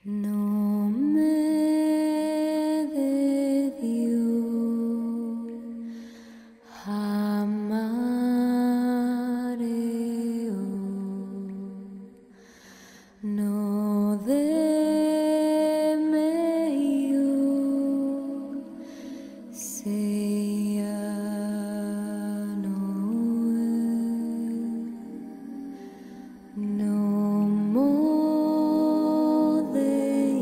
No me debió amaré no de meio sea no mo de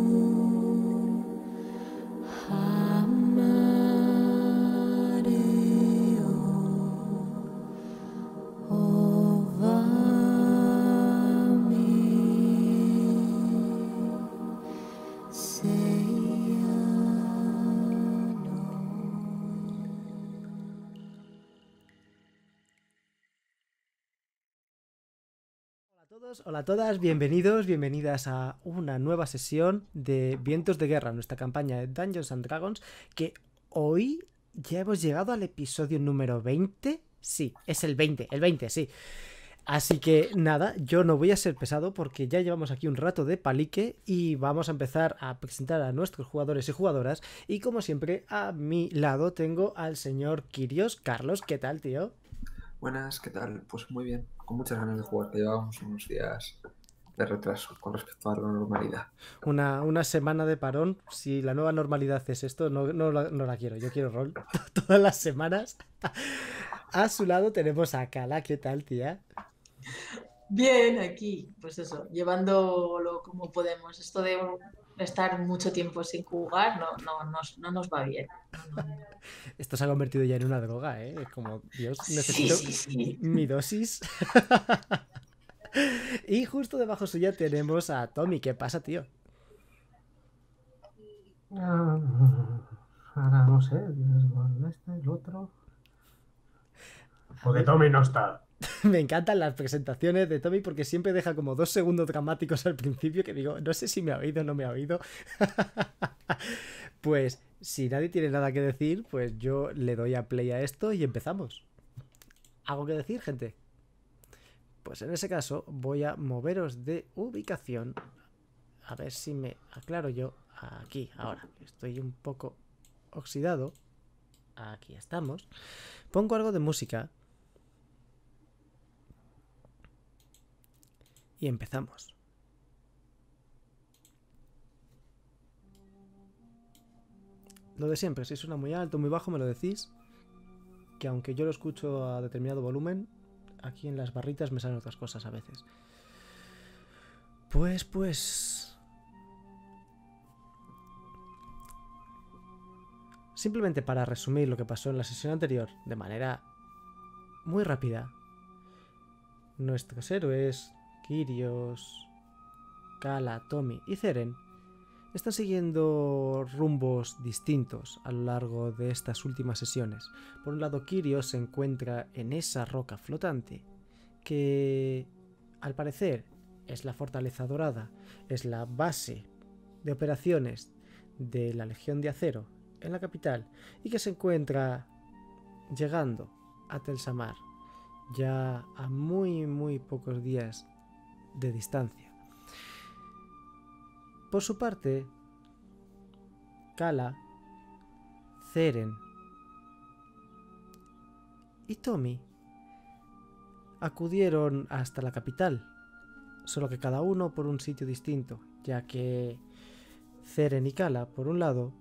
amaré Hola a todas, bienvenidos, bienvenidas a una nueva sesión de Vientos de Guerra, nuestra campaña de Dungeons and Dragons, que hoy ya hemos llegado al episodio número 20. Sí, es el 20, sí. Así que nada, yo no voy a ser pesado porque ya llevamos aquí un rato de palique y vamos a empezar a presentar a nuestros jugadores y jugadoras. Y como siempre, a mi lado tengo al señor Kyrios. Carlos, ¿qué tal, tío? Buenas, ¿qué tal? Pues muy bien, con muchas ganas de jugar, que llevábamos unos días de retraso con respecto a la normalidad. Una semana de parón. Si la nueva normalidad es esto, no la quiero. Yo quiero rol todas las semanas. A su lado tenemos a Kala. ¿Qué tal, tía? Bien, aquí, pues eso, llevándolo como podemos. Esto de estar mucho tiempo sin jugar no nos va bien. No. Esto se ha convertido ya en una droga, ¿eh? Como, Dios, Sí, necesito sí, sí. mi dosis. Y justo debajo suya tenemos a Tommy. ¿Qué pasa, tío? Ahora no sé, el otro. Porque Tommy no está. Me encantan las presentaciones de Tommy porque siempre deja como 2 segundos dramáticos al principio que digo, no sé si me ha oído o no me ha oído. Pues si nadie tiene nada que decir, pues yo le doy a play a esto y empezamos. ¿Algo que decir, gente? Pues en ese caso voy a moveros de ubicación. A ver si me aclaro yo. Aquí, ahora. Estoy un poco oxidado. Aquí estamos. Pongo algo de música. Y empezamos. Lo de siempre, si suena muy alto, muy bajo, me lo decís. Que aunque yo lo escucho a determinado volumen, aquí en las barritas me salen otras cosas a veces. Pues... Simplemente para resumir lo que pasó en la sesión anterior de manera muy rápida. Nuestros héroes, Kyrios, Kala, Tommy y Zeren, están siguiendo rumbos distintos a lo largo de estas últimas sesiones. Por un lado, Kyrios se encuentra en esa roca flotante que, al parecer, es la Fortaleza Dorada, es la base de operaciones de la Legión de Acero en la capital y que se encuentra llegando a Telsamar ya a muy pocos días de distancia. Por su parte, Kala, Zeren y Tommy acudieron hasta la capital, solo que cada uno por un sitio distinto, ya que Zeren y Kala, por un lado,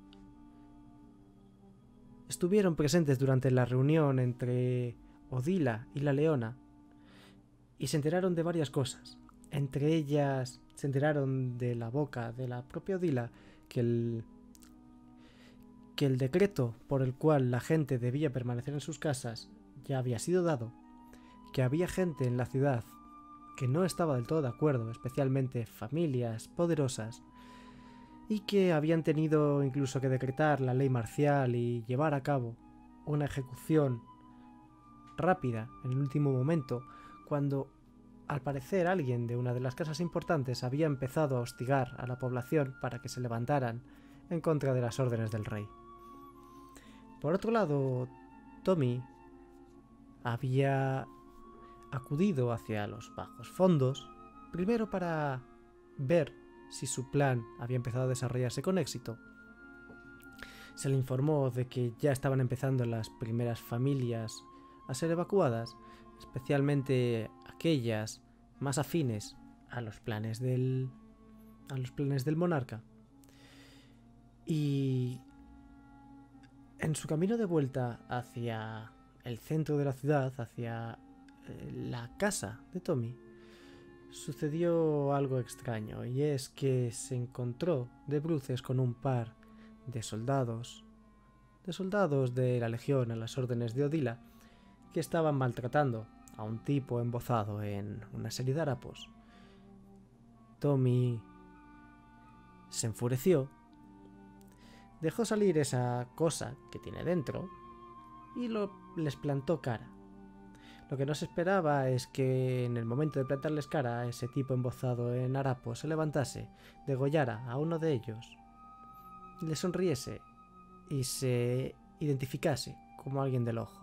estuvieron presentes durante la reunión entre Odila y la Leona y se enteraron de varias cosas. Entre ellas se enteraron de la boca de la propia Odila que el decreto por el cual la gente debía permanecer en sus casas ya había sido dado, que había gente en la ciudad que no estaba del todo de acuerdo, especialmente familias poderosas, y que habían tenido incluso que decretar la ley marcial y llevar a cabo una ejecución rápida en el último momento, cuando al parecer alguien de una de las casas importantes había empezado a hostigar a la población para que se levantaran en contra de las órdenes del rey. Por otro lado, Tommy había acudido hacia los bajos fondos, primero para ver si su plan había empezado a desarrollarse con éxito. Se le informó de que ya estaban empezando las primeras familias a ser evacuadas, especialmente aquellas más afines a los planes del monarca. Y en su camino de vuelta hacia el centro de la ciudad, hacia la casa de Tommy, sucedió algo extraño, y es que se encontró de bruces con un par de soldados de la legión a las órdenes de Odila, que estaban maltratando a un tipo embozado en una serie de harapos. Tommy se enfureció, dejó salir esa cosa que tiene dentro y les plantó cara. Lo que no se esperaba es que en el momento de plantarles cara, ese tipo embozado en harapos se levantase, degollara a uno de ellos, le sonriese y se identificase como alguien del ojo.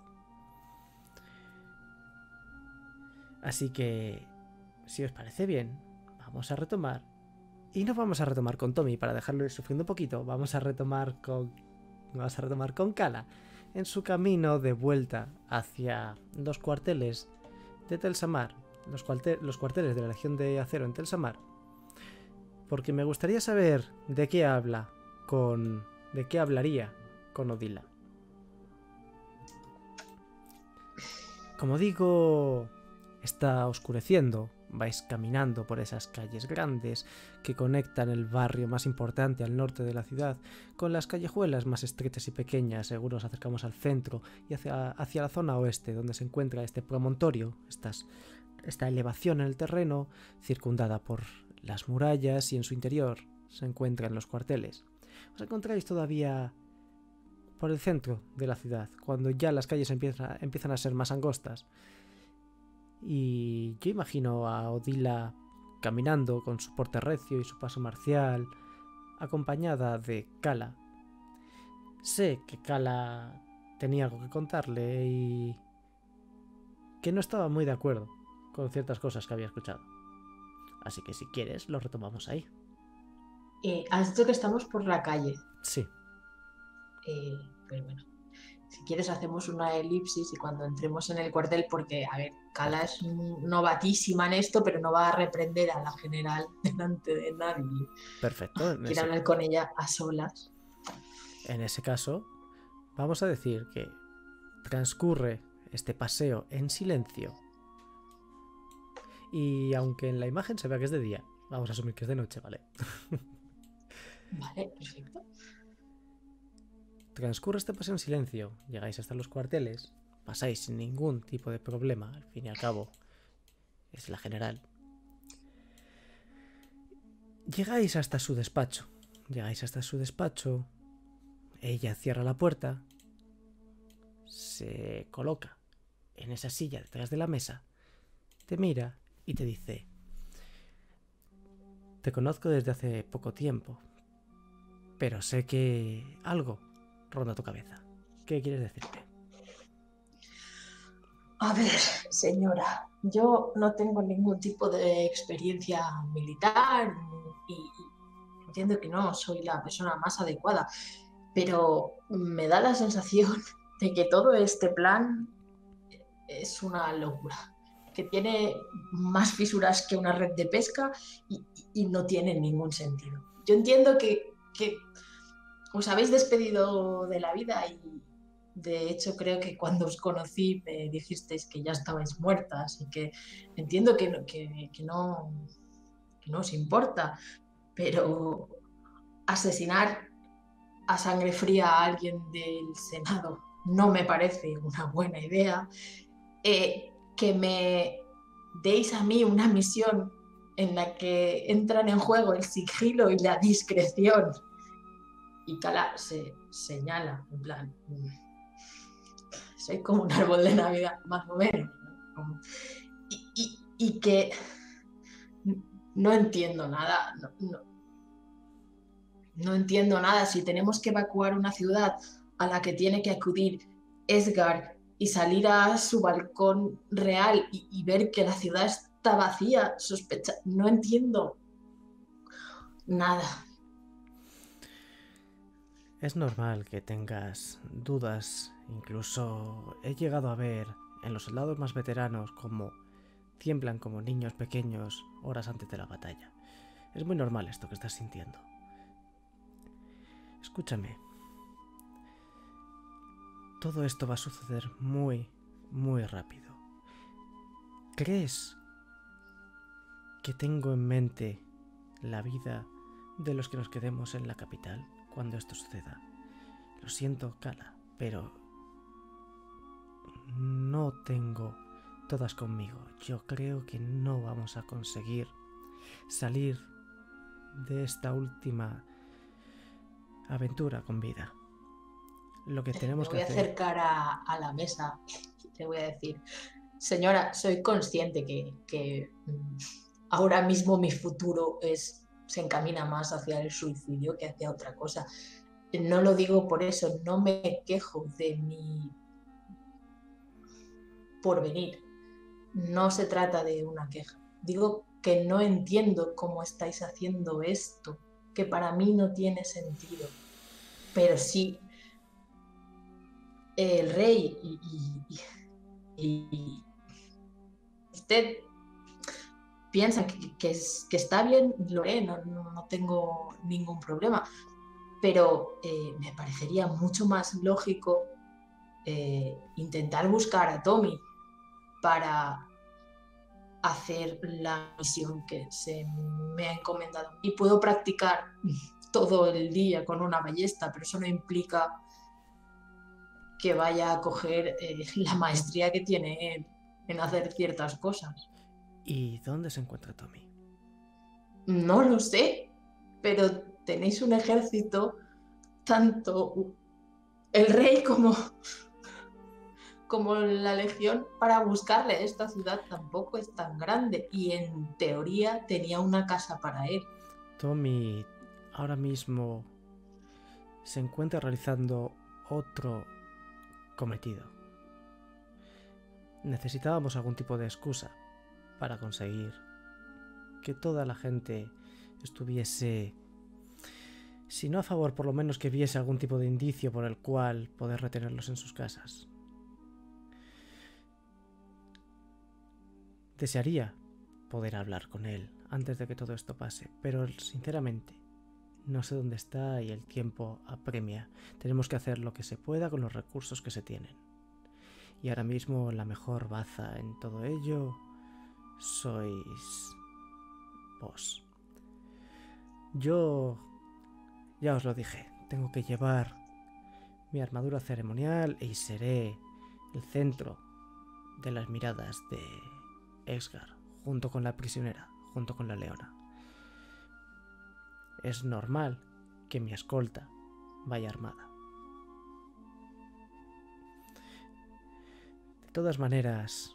Así que, si os parece bien, vamos a retomar. Y no vamos a retomar con Tommy para dejarlo ir sufriendo un poquito. Vamos a retomar con Cala en su camino de vuelta hacia los cuarteles de Telsamar, los cuarteles de la Legión de Acero en Telsamar, porque me gustaría saber de qué hablaría con Odila. Como digo, está oscureciendo. Vais caminando por esas calles grandes que conectan el barrio más importante al norte de la ciudad con las callejuelas más estrechas y pequeñas. Seguro nos acercamos al centro y hacia la zona oeste, donde se encuentra este promontorio, esta elevación en el terreno, circundada por las murallas, y en su interior se encuentran los cuarteles. Os encontráis todavía por el centro de la ciudad, cuando ya las calles empiezan a ser más angostas. Y yo imagino a Odila caminando con su porte recio y su paso marcial, acompañada de Cala. Sé que Cala tenía algo que contarle y que no estaba muy de acuerdo con ciertas cosas que había escuchado. Así que si quieres, lo retomamos ahí. Has dicho que estamos por la calle. Sí. Pues bueno, si quieres hacemos una elipsis y cuando entremos en el cuartel, porque, a ver, Cala es novatísima en esto, pero no va a reprender a la general delante de nadie. Perfecto. Quiero hablar con ella a solas. En ese caso, vamos a decir que transcurre este paseo en silencio. Y aunque en la imagen se vea que es de día, vamos a asumir que es de noche, ¿vale? Vale, perfecto. Transcurre este paseo en silencio, llegáis hasta los cuarteles, pasáis sin ningún tipo de problema, al fin y al cabo es la general. Llegáis hasta su despacho, ella cierra la puerta, se coloca en esa silla detrás de la mesa, te mira y te dice: te conozco desde hace poco tiempo, pero sé que algo ronda tu cabeza. ¿Qué quieres decirme? A ver, señora, yo no tengo ningún tipo de experiencia militar y entiendo que no soy la persona más adecuada, pero me da la sensación de que todo este plan es una locura, que tiene más fisuras que una red de pesca y no tiene ningún sentido. Yo entiendo que os habéis despedido de la vida y de hecho creo que cuando os conocí me dijisteis que ya estabais muertas y que entiendo que no os importa, pero asesinar a sangre fría a alguien del Senado no me parece una buena idea. Que me deis a mí una misión en la que entran en juego el sigilo y la discreción. Y Cala se señala, en plan, soy como un árbol de Navidad, más o menos, ¿no? Y que no entiendo nada, no entiendo nada. Si tenemos que evacuar una ciudad a la que tiene que acudir Edgar y salir a su balcón real y ver que la ciudad está vacía, no entiendo Nada. Es normal que tengas dudas, incluso he llegado a ver en los soldados más veteranos como tiemblan como niños pequeños horas antes de la batalla. Es muy normal esto que estás sintiendo. Escúchame. Todo esto va a suceder muy, muy rápido. ¿Crees que tengo en mente la vida de los que nos quedemos en la capital cuando esto suceda? Lo siento, Kala, pero no tengo todas conmigo. Yo creo que no vamos a conseguir salir de esta última aventura con vida. Lo que tenemos Me voy que a hacer... acercar a la mesa y te voy a decir, señora, soy consciente que ahora mismo mi futuro se encamina más hacia el suicidio que hacia otra cosa. No lo digo por eso, no me quejo de mi porvenir. No se trata de una queja. Digo que no entiendo cómo estáis haciendo esto, que para mí no tiene sentido. Pero sí, el rey y usted piensa que está bien, lo haré, no tengo ningún problema. Pero me parecería mucho más lógico intentar buscar a Tommy para hacer la misión que se me ha encomendado. Y puedo practicar todo el día con una ballesta, pero eso no implica que vaya a coger la maestría que tiene él en hacer ciertas cosas. ¿Y dónde se encuentra Tommy? No lo sé, pero tenéis un ejército, tanto el rey como la legión, para buscarle. Esta ciudad tampoco es tan grande y en teoría tenía una casa para él. Tommy ahora mismo se encuentra realizando otro cometido. Necesitábamos algún tipo de excusa para conseguir que toda la gente estuviese, si no a favor, por lo menos que viese algún tipo de indicio por el cual poder retenerlos en sus casas. Desearía poder hablar con él antes de que todo esto pase, pero sinceramente no sé dónde está y el tiempo apremia. Tenemos que hacer lo que se pueda con los recursos que se tienen. Y ahora mismo la mejor baza en todo ello sois vos. Yo ya os lo dije, tengo que llevar mi armadura ceremonial y seré el centro de las miradas de Exgar, junto con la prisionera, junto con la leona. Es normal que mi escolta vaya armada. De todas maneras,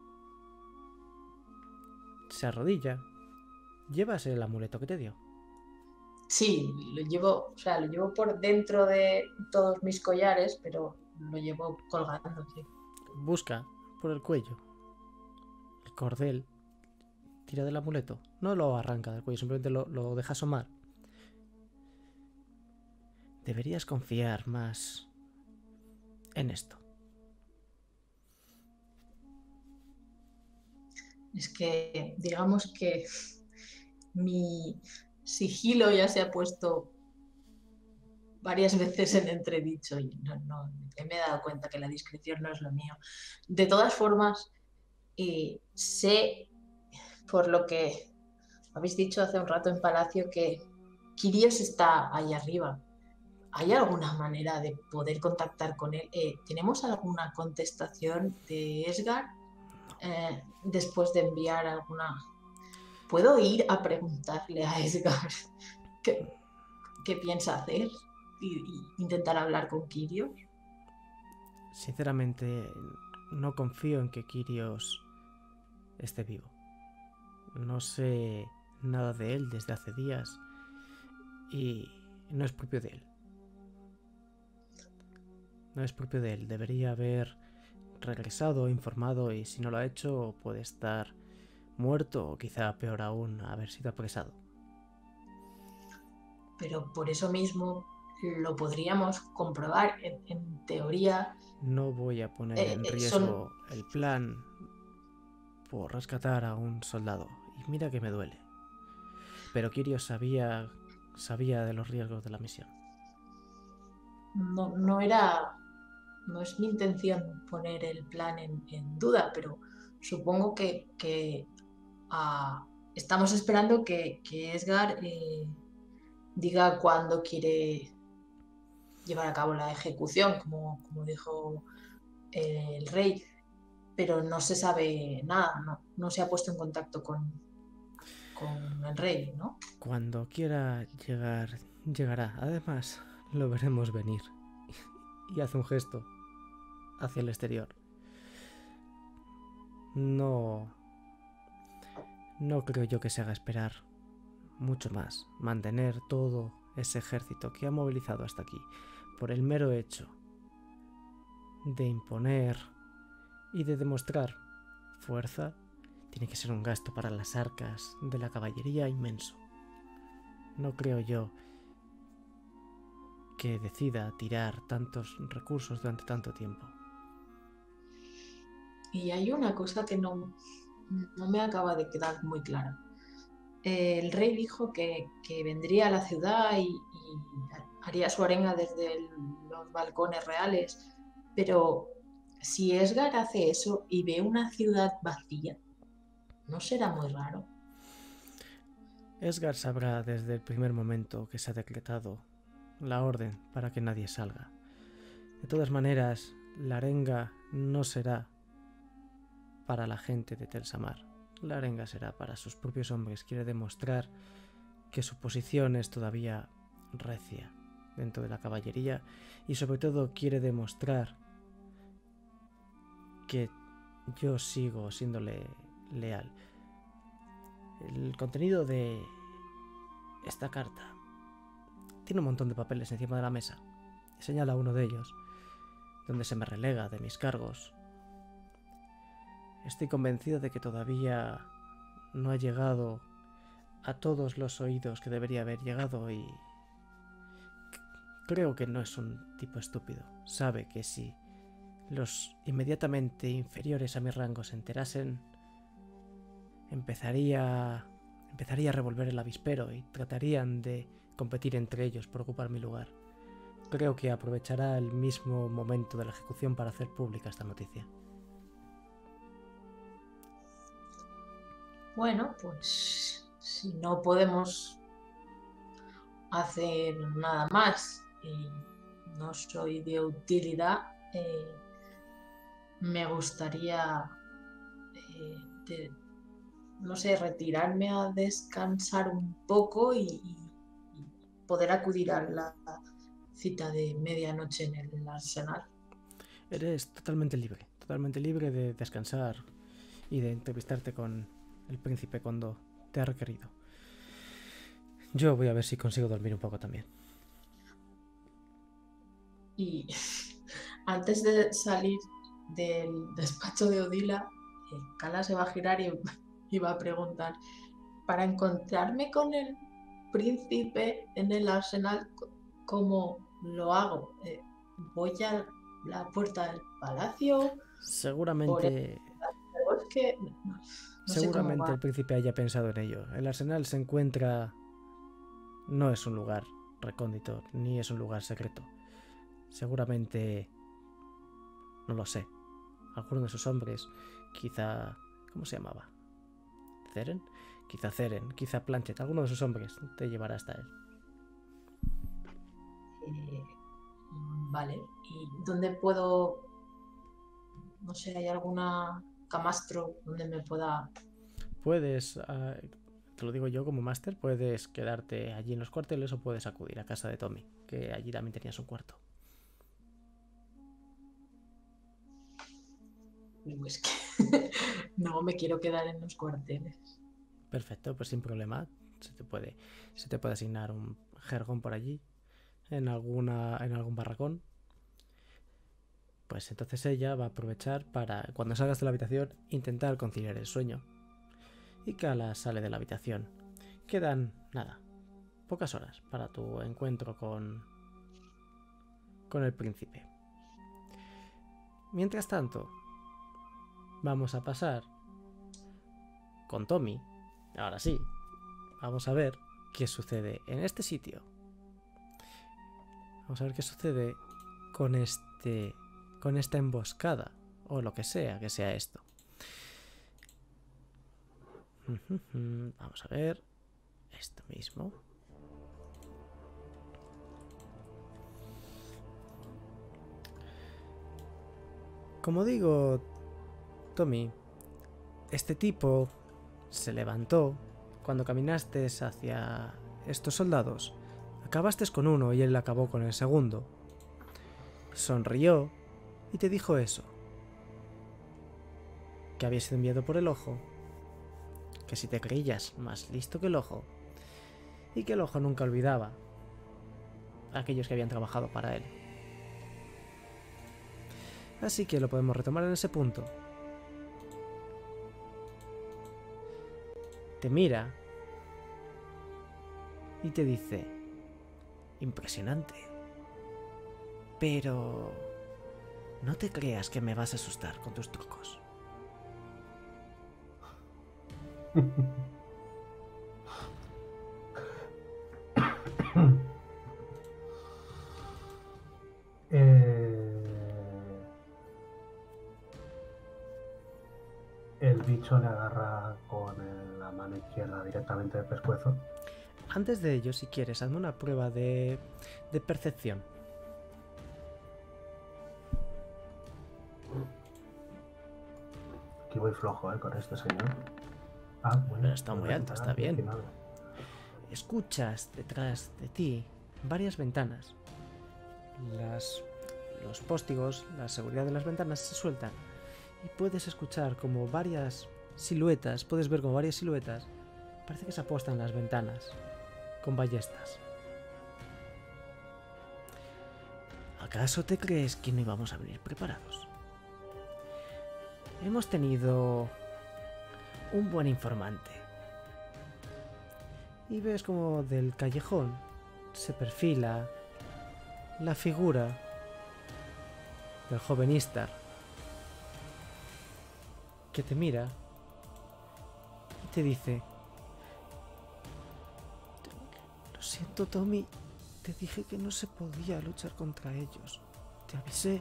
se arrodilla. ¿Llevas el amuleto que te dio? Sí, lo llevo por dentro de todos mis collares, pero lo llevo colgando, sí. Busca por el cuello el cordel, tira del amuleto. No lo arranca del cuello, simplemente lo deja asomar. Deberías confiar más en esto. Es que, digamos que mi sigilo ya se ha puesto varias veces en entredicho y no me he dado cuenta que la discreción no es lo mío. De todas formas, sé, por lo que habéis dicho hace un rato en Palacio, que Quirios está ahí arriba. ¿Hay alguna manera de poder contactar con él? ¿Tenemos alguna contestación de Esgar después de enviar alguna? ¿Puedo ir a preguntarle a Esgar qué piensa hacer y intentar hablar con Quirios? Sinceramente, no confío en que Quirios esté vivo. No sé nada de él desde hace días y no es propio de él. No es propio de él. Debería haber regresado, informado, y si no lo ha hecho puede estar muerto o quizá peor aún haber sido apresado. pero por eso mismo lo podríamos comprobar. En teoría, No voy a poner en son... riesgo el plan por rescatar a un soldado. Y mira que me duele. Pero Kirio sabía de los riesgos de la misión. No es mi intención poner el plan en duda, pero supongo que estamos esperando que Edgar diga cuándo quiere llevar a cabo la ejecución, como dijo el rey, pero no se sabe nada, no se ha puesto en contacto con el rey, ¿no? Cuando quiera llegar, llegará. Además, lo veremos venir. Y hace un gesto hacia el exterior. No creo yo que se haga esperar mucho más. Mantener todo ese ejército que ha movilizado hasta aquí por el mero hecho de imponer y de demostrar fuerza tiene que ser un gasto para las arcas de la caballería inmenso. No creo yo que decida tirar tantos recursos durante tanto tiempo. Y hay una cosa que no me acaba de quedar muy clara. El rey dijo que vendría a la ciudad y haría su arenga desde los balcones reales, pero si Edgar hace eso y ve una ciudad vacía, ¿no será muy raro? Edgar sabrá desde el primer momento que se ha decretado la orden para que nadie salga. De todas maneras, la arenga no será para la gente de Telsamar. La arenga será para sus propios hombres. Quiere demostrar que su posición es todavía recia dentro de la caballería y sobre todo quiere demostrar que yo sigo siéndole leal. El contenido de esta carta tiene un montón de papeles encima de la mesa. Señala uno de ellos, donde se me relega de mis cargos. Estoy convencido de que todavía no ha llegado a todos los oídos que debería haber llegado y creo que no es un tipo estúpido. Sabe que si los inmediatamente inferiores a mi rango se enterasen, empezaría a revolver el avispero y tratarían de competir entre ellos por ocupar mi lugar. Creo que aprovechará el mismo momento de la ejecución para hacer pública esta noticia. Bueno, pues si no podemos hacer nada más y no soy de utilidad, me gustaría, no sé, retirarme a descansar un poco y poder acudir a la cita de medianoche en el arsenal. Eres totalmente libre de descansar y de entrevistarte con el príncipe cuando te ha requerido. Yo voy a ver si consigo dormir un poco también. Y antes de salir del despacho de Odila, Cala se va a girar y va a preguntar: para encontrarme con el príncipe en el arsenal, ¿cómo lo hago? ¿Voy a la puerta del palacio? Seguramente No sé cómo va. el príncipe haya pensado en ello. El arsenal se encuentra... No es un lugar recóndito, ni es un lugar secreto. Seguramente... No lo sé. Alguno de sus hombres, quizá... ¿Cómo se llamaba? ¿Ceren? Quizá Ceren, quizá Planchet. Alguno de sus hombres te llevará hasta él. Vale. ¿Y dónde puedo...? No sé, ¿hay alguna camastro donde me pueda...? Puedes... te lo digo yo como máster, puedes quedarte allí en los cuarteles o puedes acudir a casa de Tommy, que allí también tenías un cuarto. Pues que no me quiero quedar en los cuarteles. Perfecto, pues sin problema. Se te puede asignar un jergón por allí, en algún barracón. Pues entonces ella va a aprovechar para, cuando salgas de la habitación, intentar conciliar el sueño. Y Cala sale de la habitación. Quedan, nada, pocas horas para tu encuentro con el príncipe. Mientras tanto, vamos a pasar con Tommy. Ahora sí, vamos a ver qué sucede en este sitio. Vamos a ver qué sucede con esta emboscada o lo que sea esto. Vamos a ver esto mismo. Como digo, Tommy, este tipo se levantó cuando caminaste hacia estos soldados. Acabaste con uno y él acabó con el segundo. Sonrió y te dijo eso. Que había sido enviado por el ojo. Que si te creías más listo que el ojo. Y que el ojo nunca olvidaba a aquellos que habían trabajado para él. Así que lo podemos retomar en ese punto. Te mira y te dice: impresionante. Pero no te creas que me vas a asustar con tus trucos. El bicho le agarra con la mano izquierda directamente del pescuezo. Antes de ello, si quieres, hazme una prueba de percepción. Aquí voy flojo, con este señor. Ah, bueno, Pero está muy alto, está bien. 19. Escuchas detrás de ti varias ventanas. Los póstigos, la seguridad de las ventanas se sueltan y puedes escuchar como varias siluetas, puedes ver como varias siluetas, parece que se apostan en las ventanas con ballestas. ¿Acaso te crees que no íbamos a venir preparados? Hemos tenido un buen informante. Y ves como del callejón se perfila la figura del joven Istar, que te mira y te dice: lo siento, Tommy, te dije que no se podía luchar contra ellos. Te avisé.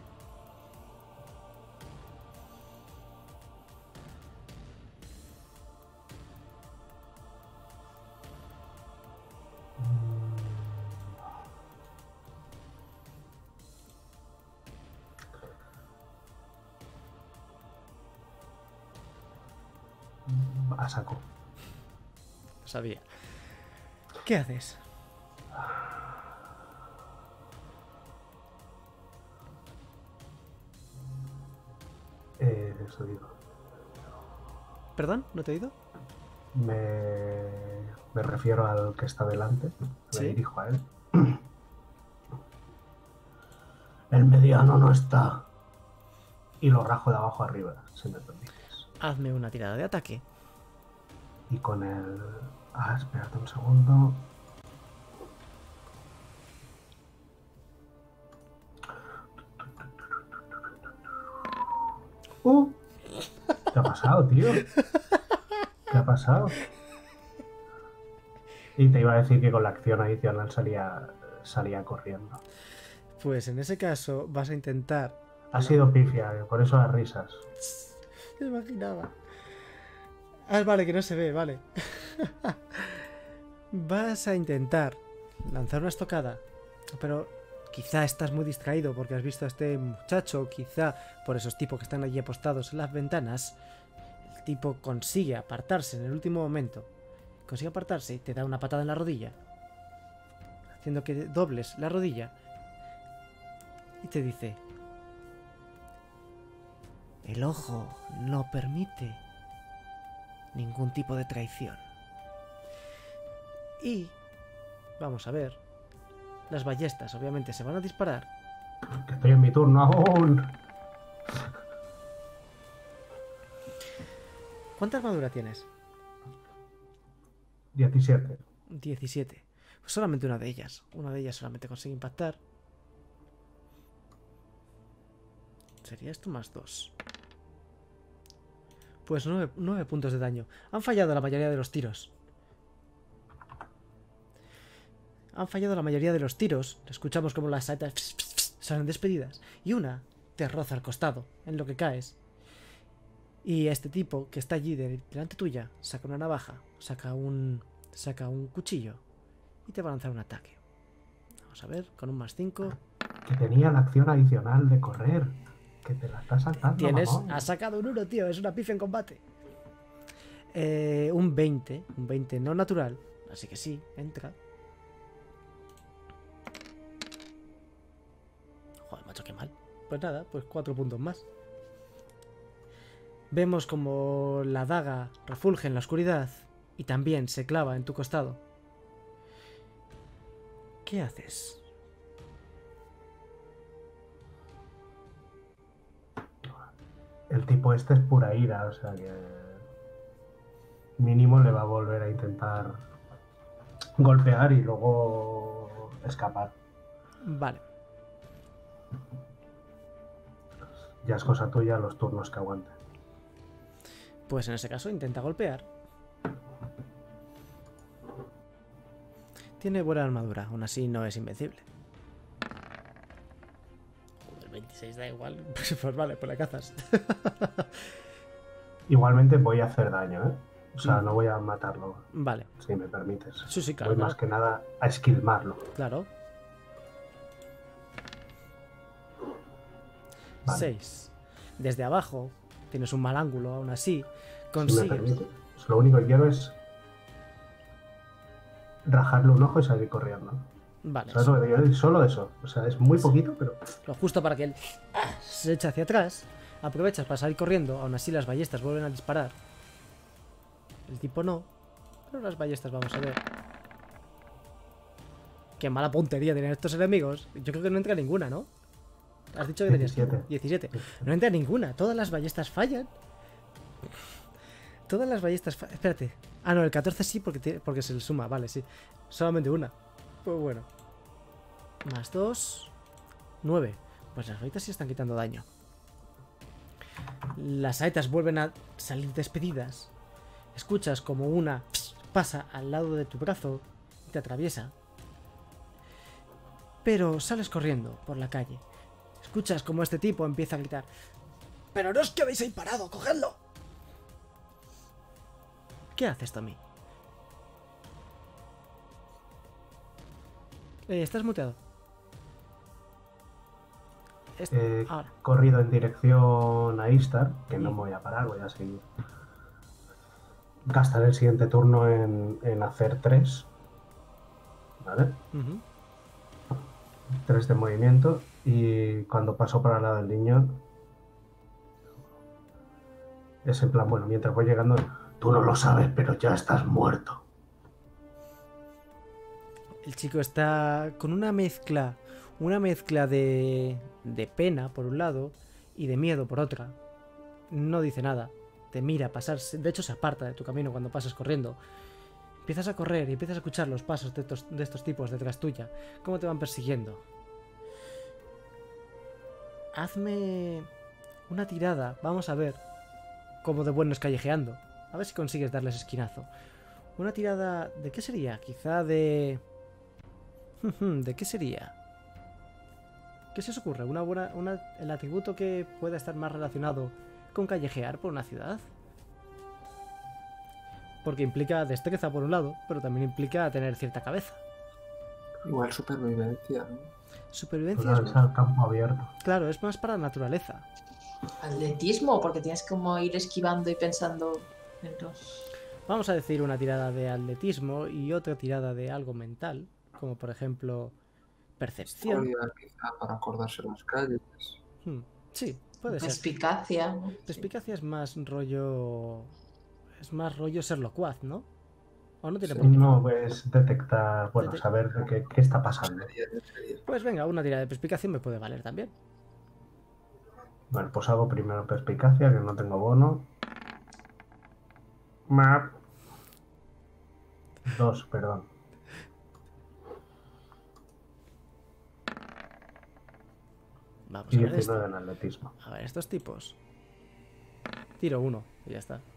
A saco. Lo sabía. ¿Qué haces? Eso digo. ¿Perdón? ¿No te he oído? Me refiero al que está delante. Me Sí. dirijo a él. El mediano no está. Y lo rajo de abajo arriba, si me permites. Hazme una tirada de ataque. Y con el... Ah, espérate un segundo. ¿Qué ha pasado, tío? ¿Qué ha pasado? Y te iba a decir que con la acción adicional salía corriendo. Pues en ese caso vas a intentar... Ha sido pifia, por eso las risas. Me imaginaba. Ah, vale, que no se ve, vale. Vas a intentar lanzar una estocada, pero quizá estás muy distraído porque has visto a este muchacho, quizá por esos tipos que están allí apostados en las ventanas. El tipo consigue apartarse en el último momento. Consigue apartarse y te da una patada en la rodilla, haciendo que dobles la rodilla. Y te dice: el ojo no permite ningún tipo de traición. Y vamos a ver. Las ballestas obviamente se van a disparar. Que estoy en mi turno aún. ¿Cuánta armadura tienes? 17. 17. Solamente una de ellas. Una de ellas solamente consigue impactar. Sería esto más 2. Pues 9 puntos de daño. Han fallado la mayoría de los tiros. Han fallado la mayoría de los tiros. Escuchamos como las saetas salen despedidas. Y una te roza al costado, en lo que caes. Y este tipo que está allí delante tuya saca una navaja, saca un cuchillo y te va a lanzar un ataque. Vamos a ver, con un más 5. Que tenía la acción adicional de correr. Que te la estás saltando, mamón. Has sacado un 1, tío. Es una pifia en combate. Un 20. Un 20 no natural. Así que sí, entra. Joder, macho, qué mal. Pues nada, pues 4 puntos más. Vemos como la daga refulge en la oscuridad y también se clava en tu costado. ¿Qué haces? El tipo este es pura ira, o sea que mínimo le va a volver a intentar golpear y luego escapar. Vale. Ya es cosa tuya los turnos que aguante. Pues en ese caso intenta golpear. Tiene buena armadura, aún así no es invencible. Joder, 26 da igual. Pues vale, pues la cazas. Igualmente voy a hacer daño, ¿eh? O sea, no voy a matarlo, Vale. si me permites. Sí, sí, claro. Voy más que nada a esquilmarlo. Claro. Vale. 6. Desde abajo tienes un mal ángulo, aún así Si me consigues. permites. Lo único que quiero es rajarle un ojo y salir corriendo. Vale, ¿Sabes lo que te quiero decir? Solo eso. O sea, es muy poquito, pero lo justo para que él se eche hacia atrás. Aprovechas para salir corriendo, aún así las ballestas vuelven a disparar. El tipo no, pero las ballestas vamos a ver. Qué mala puntería tienen estos enemigos. Yo creo que no entra ninguna, ¿no? Has dicho que tenías 17. 17. No entra ninguna, todas las ballestas fallan. Todas las ballestas fallan. Espérate. Ah, no, el 14 sí porque se le suma, vale, sí. Solamente una. Pues bueno. Más 2. 9. Pues las ballestas sí están quitando daño. Las saetas vuelven a salir despedidas. Escuchas como una pasa al lado de tu brazo y te atraviesa. Pero sales corriendo por la calle. Escuchas como este tipo empieza a gritar: ¡pero no os quedéis ahí parado! ¡Cogedlo! ¿Qué haces, Tommy? Estás muteado. Ahora. corrido en dirección a Istar, que no me voy a parar, voy a seguir. Gastaré el siguiente turno en hacer 3. ¿Vale? Ujú. 3 de movimiento. Y cuando paso para el lado del niño, es en plan, bueno, mientras voy llegando, tú no lo sabes, pero ya estás muerto. El chico está con una mezcla de pena por un lado y de miedo por otra. No dice nada, te mira pasar, de hecho se aparta de tu camino cuando pasas corriendo. Empiezas a correr y empiezas a escuchar los pasos de estos tipos detrás tuya, cómo te van persiguiendo. Hazme una tirada, vamos a ver cómo de bueno es callejeando. A ver si consigues darles esquinazo. Una tirada, ¿de qué sería? Quizá de... ¿De qué sería? ¿Qué se os ocurre? El atributo que pueda estar más relacionado con callejear por una ciudad. Porque implica destreza por un lado, pero también implica tener cierta cabeza. Igual supervivencia, ¿no? Supervivencia Pues es al campo abierto. Claro, es más para naturaleza. Atletismo, porque tienes como ir esquivando y pensando en los... Vamos a decir una tirada de atletismo y otra tirada de algo mental, como por ejemplo percepción. Historia, quizá, para acordarse las calles. Sí, puede ser. Perspicacia, ¿no? Perspicacia es más rollo... Es más rollo ser locuaz, ¿no? ¿O no tiene Sí. por qué? No, pues detectar, bueno, Detec- saber qué está pasando. Sería. Pues venga, una tirada de perspicacia me puede valer también. Bueno, pues hago primero perspicacia, que no tengo bono. Map. 2, perdón. Vamos Y a ver 19 esto. en atletismo. A ver, estos tipos. Tiro 1 y ya está.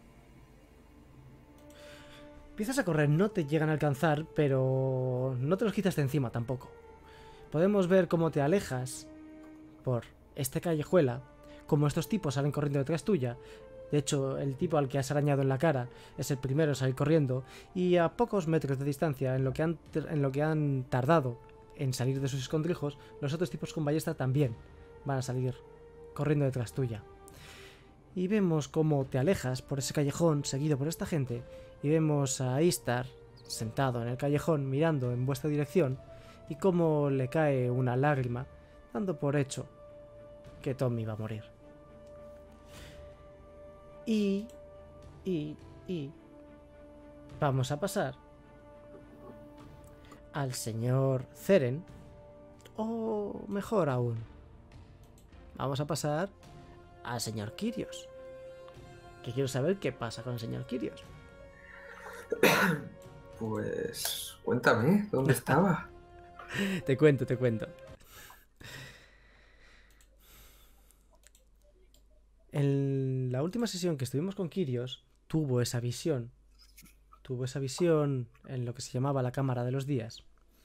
Empiezas a correr, no te llegan a alcanzar, pero no te los quitas de encima tampoco. Podemos ver cómo te alejas por esta callejuela, como estos tipos salen corriendo detrás tuya. De hecho, el tipo al que has arañado en la cara es el primero a salir corriendo, y a pocos metros de distancia, en lo que han tardado en salir de sus escondrijos, los otros tipos con ballesta también van a salir corriendo detrás tuya. Y vemos cómo te alejas por ese callejón seguido por esta gente, y vemos a Istar sentado en el callejón mirando en vuestra dirección, y cómo le cae una lágrima, dando por hecho que Tommy va a morir. Y vamos a pasar al señor Zeren, o mejor aún, vamos a pasar al señor Kyrios, que quiero saber qué pasa con el señor Kyrios. Pues cuéntame, ¿dónde estaba? Te cuento. En la última sesión que estuvimos con Kyrios, tuvo esa visión en lo que se llamaba la Cámara de los Días.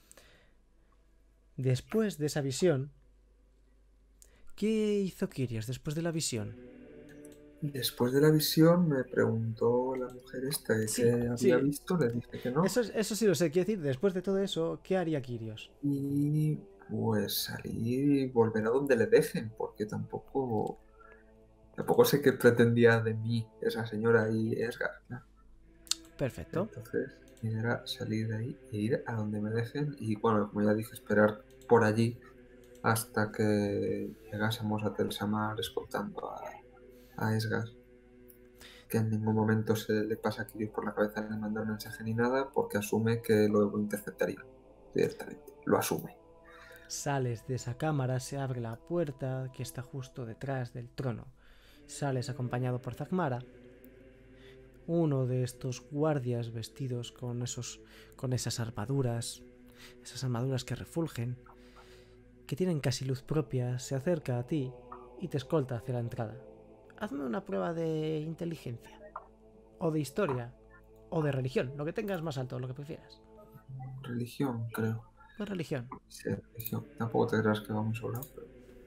Después de esa visión, ¿qué hizo Kyrios después de la visión? Después de la visión me preguntó la mujer esta que Sí, había sí. visto, le dije que no. Eso sí lo sé, quiero decir, después de todo eso, ¿qué haría Kyrios? Y pues salir y volver a donde le dejen, porque tampoco sé qué pretendía de mí esa señora y Esgar, ¿no? Perfecto. Entonces, era salir de ahí e ir a donde me dejen y, bueno, como ya dije, esperar por allí hasta que llegásemos a Telsamar escoltando a Esgar. Que en ningún momento se le pasa a Kyrios por la cabeza de mandar mensaje ni nada, porque asume que lo interceptaría directamente. Lo asume. Sales de esa cámara, se abre la puerta que está justo detrás del trono. Sales acompañado por Zagmara, uno de estos guardias vestidos con esas armaduras que refulgen, que tienen casi luz propia, se acerca a ti y te escolta hacia la entrada. Hazme una prueba de inteligencia, o de historia, o de religión, lo que tengas más alto, lo que prefieras. Religión, creo. Pues religión. Sí, religión. Tampoco te creas que va muy sobrado, pero...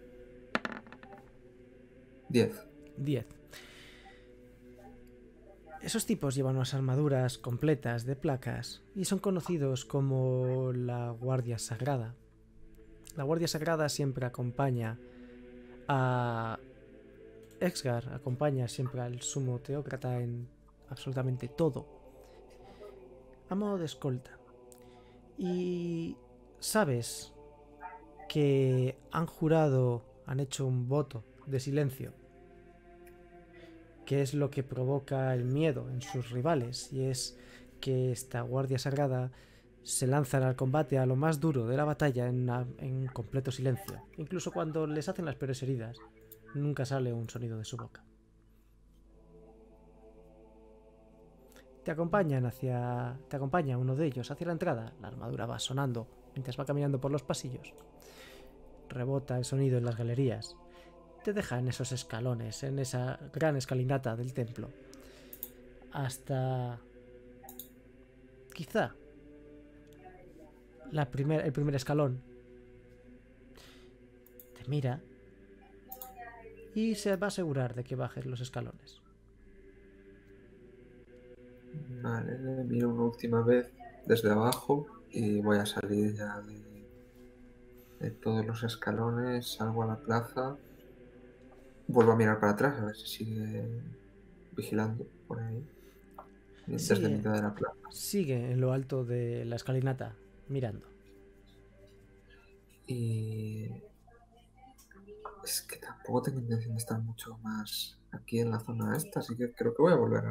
10. 10. Esos tipos llevan unas armaduras completas de placas y son conocidos como la Guardia Sagrada. La Guardia Sagrada siempre acompaña a Exgar, acompaña siempre al sumo teócrata en absolutamente todo, a modo de escolta. Y sabes que han jurado, han hecho un voto de silencio, que es lo que provoca el miedo en sus rivales, y es que esta Guardia Sagrada se lanzan al combate a lo más duro de la batalla en completo silencio. Incluso cuando les hacen las peores heridas, nunca sale un sonido de su boca. Te acompaña uno de ellos hacia la entrada. La armadura va sonando mientras va caminando por los pasillos. Rebota el sonido en las galerías. Te deja en esos escalones, en esa gran escalinata del templo, hasta quizá el primer escalón. Te mira y se va a asegurar de que bajes los escalones. Vale, le miro una última vez desde abajo y voy a salir ya de todos los escalones, salgo a la plaza, vuelvo a mirar para atrás a ver si sigue vigilando por ahí, desde mitad de la plaza. Sigue en lo alto de la escalinata, mirando. Y es que tampoco tengo intención de estar mucho más aquí en la zona esta, así que creo que voy a volver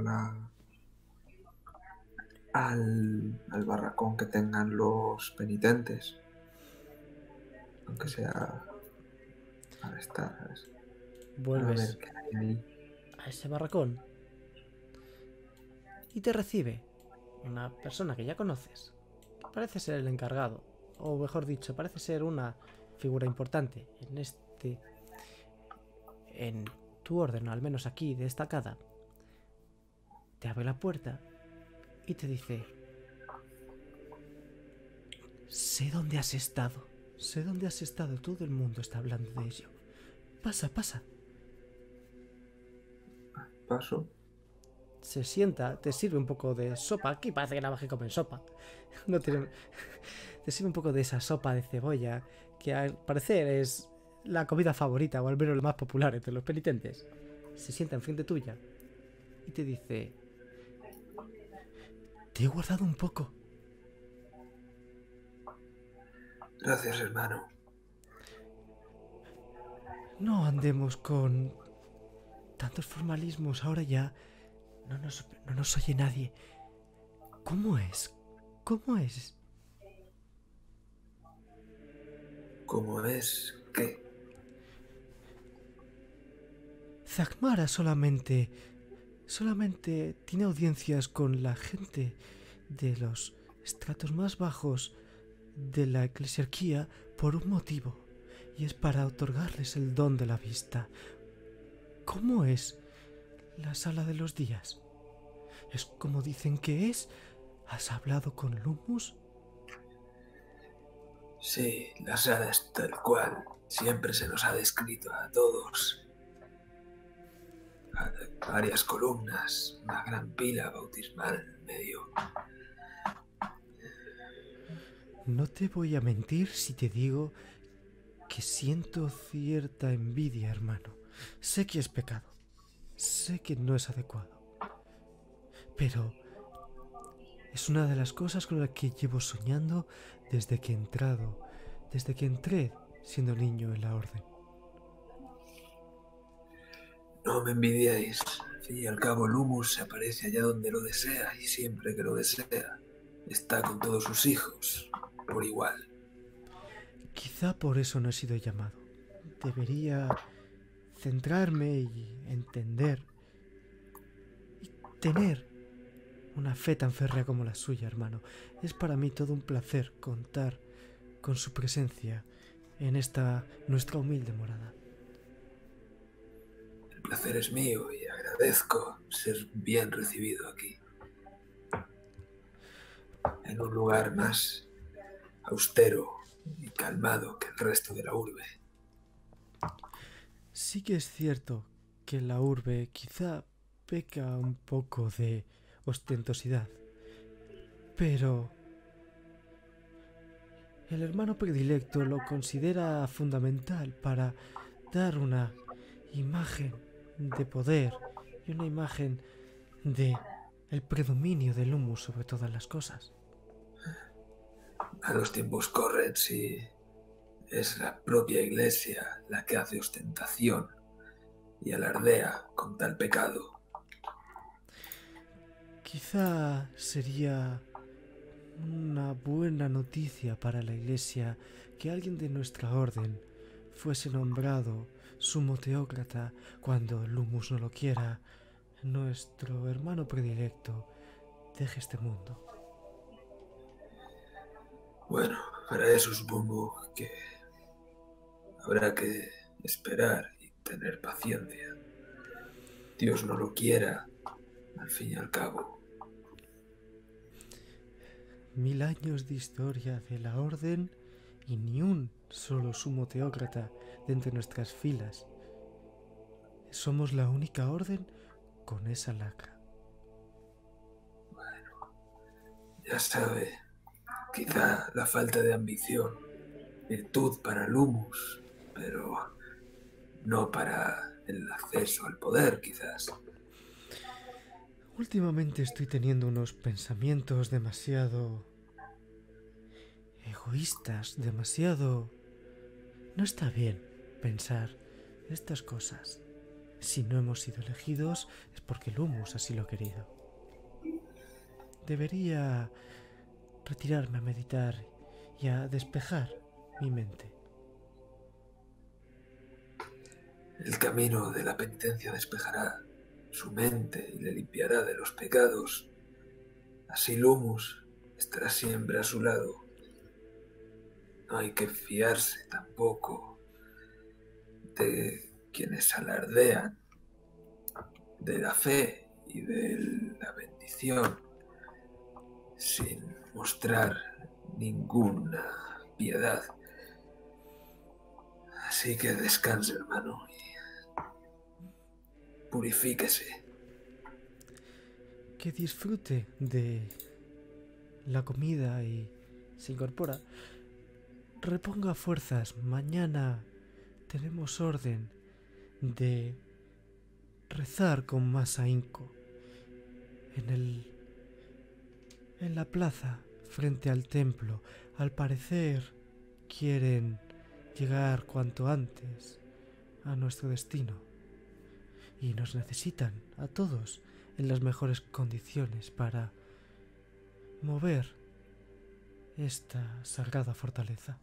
al barracón que tengan los penitentes, aunque sea para estar, ¿sabes? Vuelves A ver qué hay ahí. a ese barracón y te recibe una persona que ya conoces. Parece ser el encargado, o mejor dicho, parece ser una figura importante en gente en tu orden, o al menos aquí destacada, te abre la puerta y te dice: sé dónde has estado, todo el mundo está hablando de ello. Pasa, pasa. Paso. Se sienta, te sirve un poco de sopa. Aquí parece que nada más que comen sopa. No tiene... Te sirve un poco de esa sopa de cebolla, que al parecer es la comida favorita, o al menos la más popular entre los penitentes. Se sienta enfrente tuya y te dice: te he guardado un poco. Gracias, hermano. No andemos con tantos formalismos, ahora ya no nos oye nadie. ¿Cómo es? ¿Cómo es? ¿Cómo es? ¿Qué? Zakmara solamente tiene audiencias con la gente de los estratos más bajos de la eclesiarquía por un motivo, y es para otorgarles el don de la vista. ¿Cómo es la sala de los días? ¿Es como dicen que es? ¿Has hablado con Lumus? Sí, la sala es tal cual. Siempre se nos ha descrito a todos. Varias columnas, una gran pila bautismal en el medio. No te voy a mentir si te digo que siento cierta envidia, hermano. Sé que es pecado, sé que no es adecuado, pero es una de las cosas con las que llevo soñando desde que entré siendo niño en la orden. No me envidiáis. Al fin y al cabo, Lumus se aparece allá donde lo desea, y siempre que lo desea, está con todos sus hijos, por igual. Quizá por eso no he sido llamado. Debería centrarme y entender y tener una fe tan férrea como la suya, hermano. Es para mí todo un placer contar con su presencia en esta nuestra humilde morada. El placer es mío y agradezco ser bien recibido aquí. En un lugar más austero y calmado que el resto de la urbe. Sí que es cierto que la urbe quizá peca un poco de ostentosidad, pero el hermano predilecto lo considera fundamental para dar una imagen de poder y una imagen de el predominio del humus sobre todas las cosas. A los tiempos corren, sí. Es la propia iglesia la que hace ostentación y alardea con tal pecado. Quizá sería una buena noticia para la iglesia que alguien de nuestra orden fuese nombrado sumo teócrata cuando Lumus no lo quiera. Nuestro hermano predilecto deje este mundo. Bueno, para eso supongo que habrá que esperar y tener paciencia. Dios no lo quiera, al fin y al cabo. 1000 años de historia de la orden y ni un solo sumo teócrata de entre nuestras filas. Somos la única orden con esa lacra. Bueno, ya sabe, quizá la falta de ambición, virtud para Lumus, pero no para el acceso al poder, quizás. Últimamente estoy teniendo unos pensamientos demasiado egoístas, demasiado... No está bien pensar estas cosas. Si no hemos sido elegidos es porque Lumus así lo ha querido. Debería retirarme a meditar y a despejar mi mente. El camino de la penitencia despejará su mente y le limpiará de los pecados. Así Lumus estará siempre a su lado. No hay que fiarse tampoco de quienes alardean de la fe y de la bendición sin mostrar ninguna piedad. Así que descanse, hermano, y purifíquese. Que disfrute de la comida y se incorpora. Reponga fuerzas. Mañana tenemos orden de rezar con más ahínco en la plaza frente al templo. Al parecer quieren llegar cuanto antes a nuestro destino y nos necesitan a todos en las mejores condiciones para mover esta sagrada fortaleza.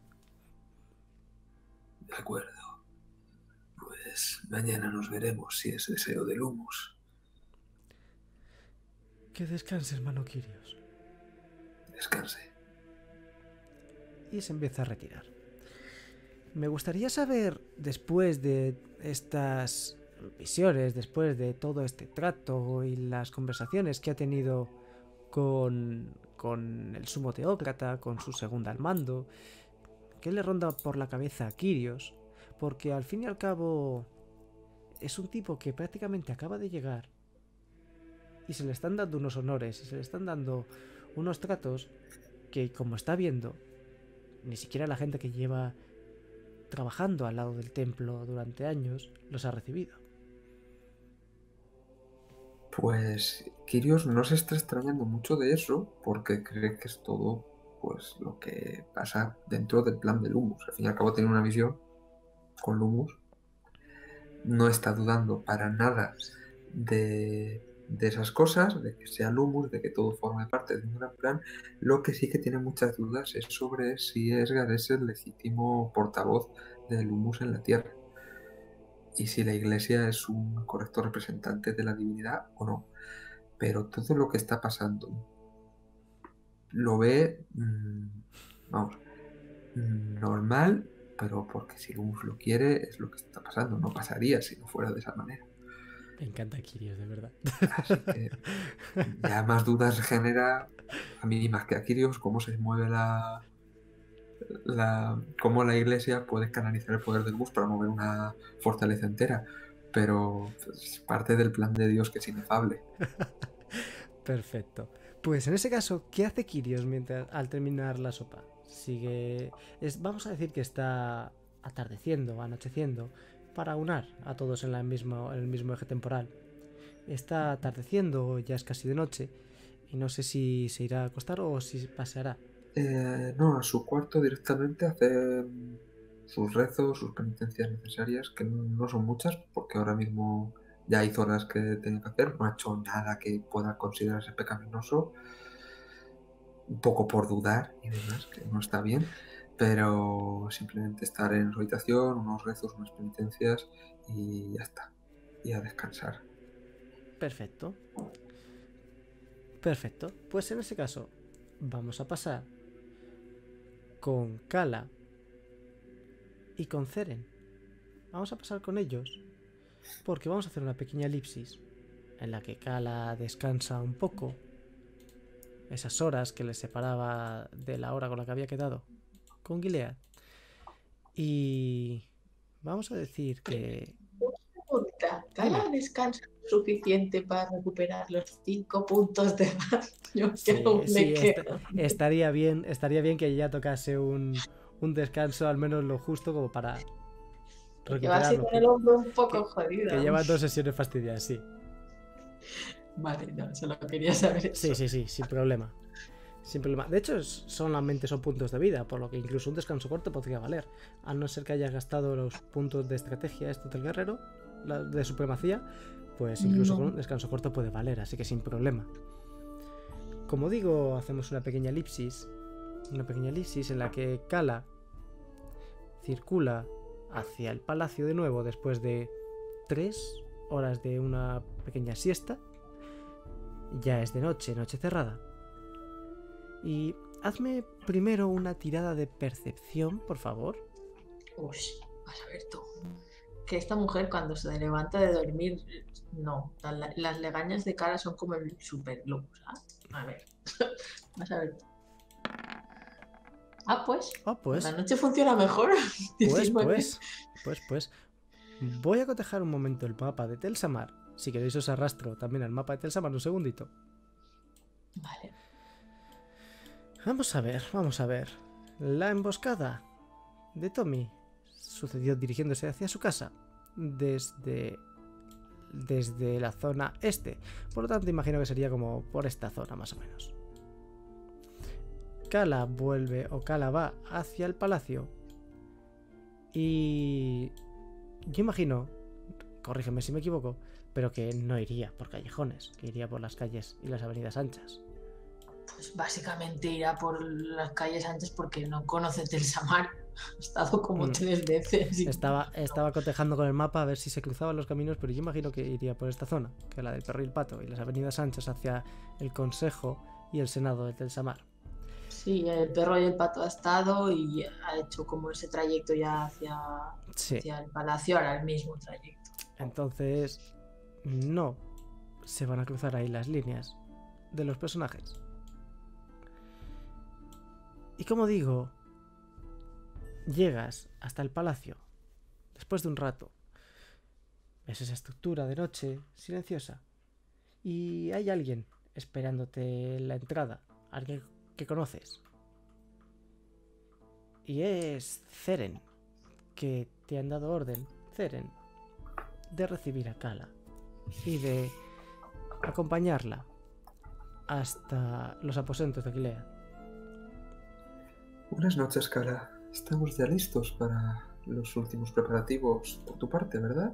De acuerdo. Pues mañana nos veremos si es deseo del humus. Que descanse, hermano Quirios. Descanse. Y se empieza a retirar. Me gustaría saber, después de estas visiones, después de todo este trato y las conversaciones que ha tenido con el sumo teócrata, con su segunda al mando, ¿qué le ronda por la cabeza a Quirios? Porque al fin y al cabo es un tipo que prácticamente acaba de llegar y se le están dando unos honores y se le están dando unos tratos que, como está viendo, ni siquiera la gente que lleva trabajando al lado del templo durante años los ha recibido. Pues Quirios no se está extrañando mucho de eso porque cree que es todo pues lo que pasa dentro del plan del humus. Al fin y al cabo tiene una visión con Lumus. No está dudando para nada de esas cosas, de que sea Lumus, de que todo forme parte de un gran plan. Lo que sí que tiene muchas dudas es sobre si Esgar es el legítimo portavoz del Lumus en la Tierra y si la Iglesia es un correcto representante de la divinidad o no. Pero todo lo que está pasando lo ve, normal, pero porque si Lumus lo quiere es lo que está pasando. No pasaría si no fuera de esa manera. Me encanta Quirios, de verdad. Así que ya más dudas genera a mí más que a Quirios cómo se mueve cómo la Iglesia puede canalizar el poder del bus para mover una fortaleza entera, pero es parte del plan de Dios que es inefable. Perfecto. Pues en ese caso, ¿qué hace Quirios al terminar la sopa? Vamos a decir que está atardeciendo, anocheciendo, para unar a todos en el mismo eje temporal. Está atardeciendo, ya es casi de noche, y no sé si se irá a acostar o si paseará. No, a su cuarto directamente hacer sus rezos, sus penitencias necesarias, que no son muchas, porque ahora mismo ya hizo las que tenía que hacer, no ha hecho nada que pueda considerarse pecaminoso, un poco por dudar y demás, que no está bien, pero simplemente estar en su habitación, unos rezos, unas penitencias y ya está, y a descansar. Perfecto. Perfecto. Pues en ese caso, vamos a pasar con Kala y con Ceren. Vamos a pasar con ellos porque vamos a hacer una pequeña elipsis en la que Kala descansa un poco, esas horas que le separaba de la hora con la que había quedado con Gilead, y vamos a decir que ¿Kala descansa suficiente para recuperar los 5 puntos de daño que aún le quedan? estaría bien que ya tocase un descanso, al menos lo justo como para recuperarlo. Con el hombro un poco jodido. Que lleva 2 sesiones fastidiadas, sí. Vale, no, solo quería saber eso. Sí, sin problema. Sin problema. De hecho, solamente son puntos de vida, por lo que incluso un descanso corto podría valer. A no ser que hayas gastado los puntos de estrategia estos del guerrero, de supremacía, pues incluso con un descanso corto puede valer, así que sin problema. Como digo, hacemos una pequeña elipsis en la que Kala circula hacia el palacio de nuevo después de 3 horas de una pequeña siesta. Ya es de noche cerrada. Y hazme primero una tirada de percepción, por favor. Uy, vas a ver tú. que esta mujer cuando se levanta de dormir, no, las legañas de cara son como el super glue, ¿sabes? A ver, vas a ver. Ah, pues, Pues, la noche funciona mejor. pues. Voy a cotejar un momento el mapa de Telsamar. Si queréis os arrastro también al mapa de Telsamar un segundito. Vale. Vamos a ver. La emboscada de Tommy sucedió dirigiéndose hacia su casa desde la zona este. Por lo tanto, imagino que sería como por esta zona más o menos. Kala va hacia el palacio. Y yo imagino, corrígeme si me equivoco, pero que no iría por callejones, que iría por las calles y las avenidas anchas. Pues básicamente irá por las calles antes porque no conoce Telsamar. Ha estado como 3 veces. Estaba cotejando con el mapa a ver si se cruzaban los caminos, pero yo imagino que iría por esta zona, que es la del Perro y el Pato, y las avenidas anchas hacia el Consejo y el Senado de Telsamar. Sí, el Perro y el Pato ha estado y ha hecho como ese trayecto ya hacia el palacio, ahora el mismo trayecto. Entonces, no se van a cruzar ahí las líneas de los personajes. Y como digo, llegas hasta el palacio después de un rato. Ves esa estructura de noche silenciosa y hay alguien esperándote en la entrada, alguien que conoces. Y es Zeren, que te han dado orden, Zeren, de recibir a Kala y de acompañarla hasta los aposentos de Gilead. Buenas noches, Kala. Estamos ya listos para los últimos preparativos por tu parte, ¿verdad?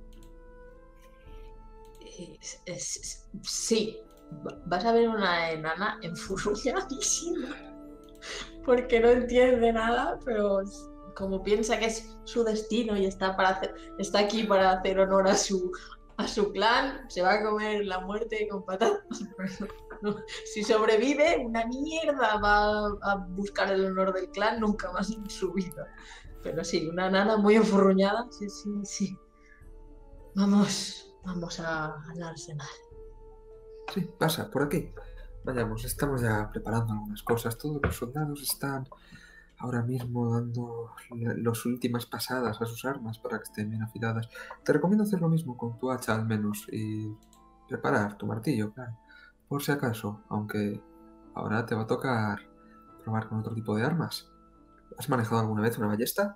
Sí. Vas a ver una enana enfurruñadísima porque no entiende nada, pero como piensa que es su destino y está aquí para hacer honor a su clan, se va a comer la muerte con patatas. Si sobrevive, una mierda va a buscar el honor del clan nunca más en su vida. Pero sí, una nana muy enfurruñada, sí. Vamos al arsenal. Sí, pasa, por aquí. Vayamos, estamos ya preparando algunas cosas. Todos los soldados están ahora mismo dando las últimas pasadas a sus armas para que estén bien afiladas. Te recomiendo hacer lo mismo con tu hacha al menos y preparar tu martillo, claro. Por si acaso, aunque ahora te va a tocar probar con otro tipo de armas. ¿Has manejado alguna vez una ballesta?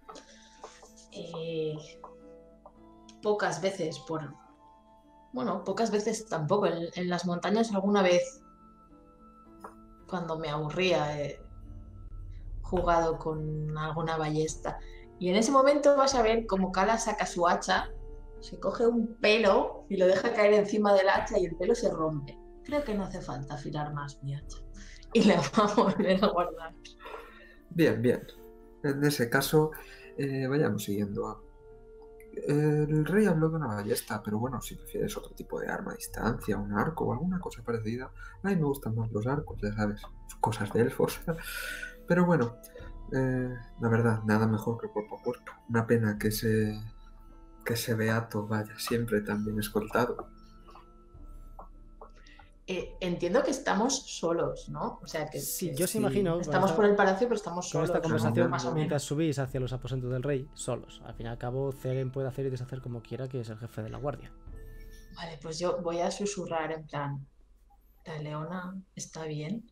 Pocas veces pocas veces tampoco. En las montañas alguna vez, cuando me aburría, he jugado con alguna ballesta. Y en ese momento vas a ver cómo Kala saca su hacha, se coge un pelo y lo deja caer encima del hacha y el pelo se rompe. Creo que no hace falta afilar más mi hacha. Y la va a volver a guardar. Bien. En ese caso, vayamos siguiendo. El rey habló de una ballesta, pero bueno, si prefieres otro tipo de arma a distancia, un arco o alguna cosa parecida, a mí me gustan más los arcos, ya sabes, cosas de elfos. Pero bueno, la verdad, nada mejor que cuerpo a cuerpo. Una pena que ese beato vaya siempre tan bien escoltado. Entiendo que estamos solos, ¿no? O sea, que yo se imagino. Estamos por el palacio, pero estamos solos. Con esta conversación, más o menos. mientras subís hacia los aposentos del rey, solos. Al fin y al cabo, Zeren puede hacer y deshacer como quiera, que es el jefe de la guardia. Vale, pues yo voy a susurrar en plan, ¿la leona está bien?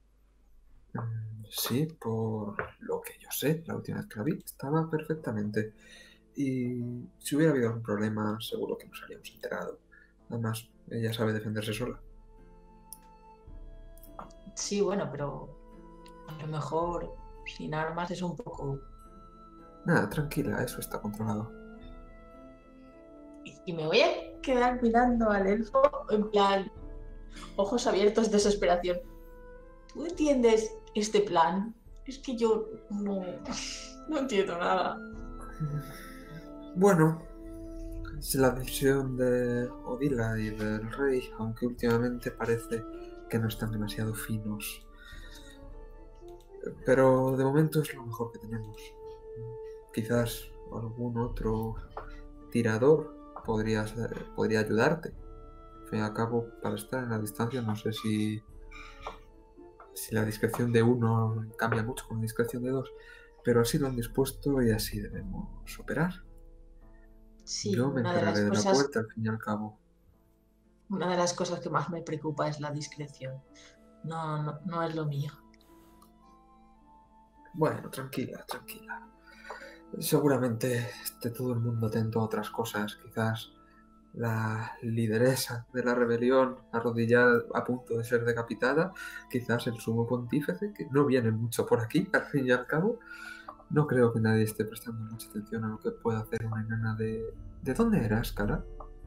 Sí, por lo que yo sé, la última vez que la vi estaba perfectamente. Y si hubiera habido algún problema, seguro que nos habríamos enterado. Además, ella sabe defenderse sola. Sí, bueno, pero a lo mejor sin armas es un poco... Nada, tranquila, eso está controlado. Y me voy a quedar mirando al elfo en plan, ojos abiertos de desesperación. ¿Tú entiendes este plan? Es que yo no entiendo nada. Bueno, es la decisión de Odila y del rey, aunque últimamente parece que no están demasiado finos. Pero de momento es lo mejor que tenemos. Quizás algún otro tirador podría ayudarte. Al fin y al cabo, para estar en la distancia, no sé si la discreción de uno cambia mucho con la discreción de dos, pero así lo han dispuesto y así debemos operar. Sí, Yo me una de encargaré las de la cosas, puerta, al fin y al cabo. una de las cosas que más me preocupa es la discreción. No es lo mío. Bueno, tranquila. Seguramente esté todo el mundo atento a otras cosas. Quizás la lideresa de la rebelión arrodillada a punto de ser decapitada. Quizás el sumo pontífice, que no viene mucho por aquí, al fin y al cabo. No creo que nadie esté prestando mucha atención a lo que pueda hacer una enana de... ¿De dónde eras, Cara?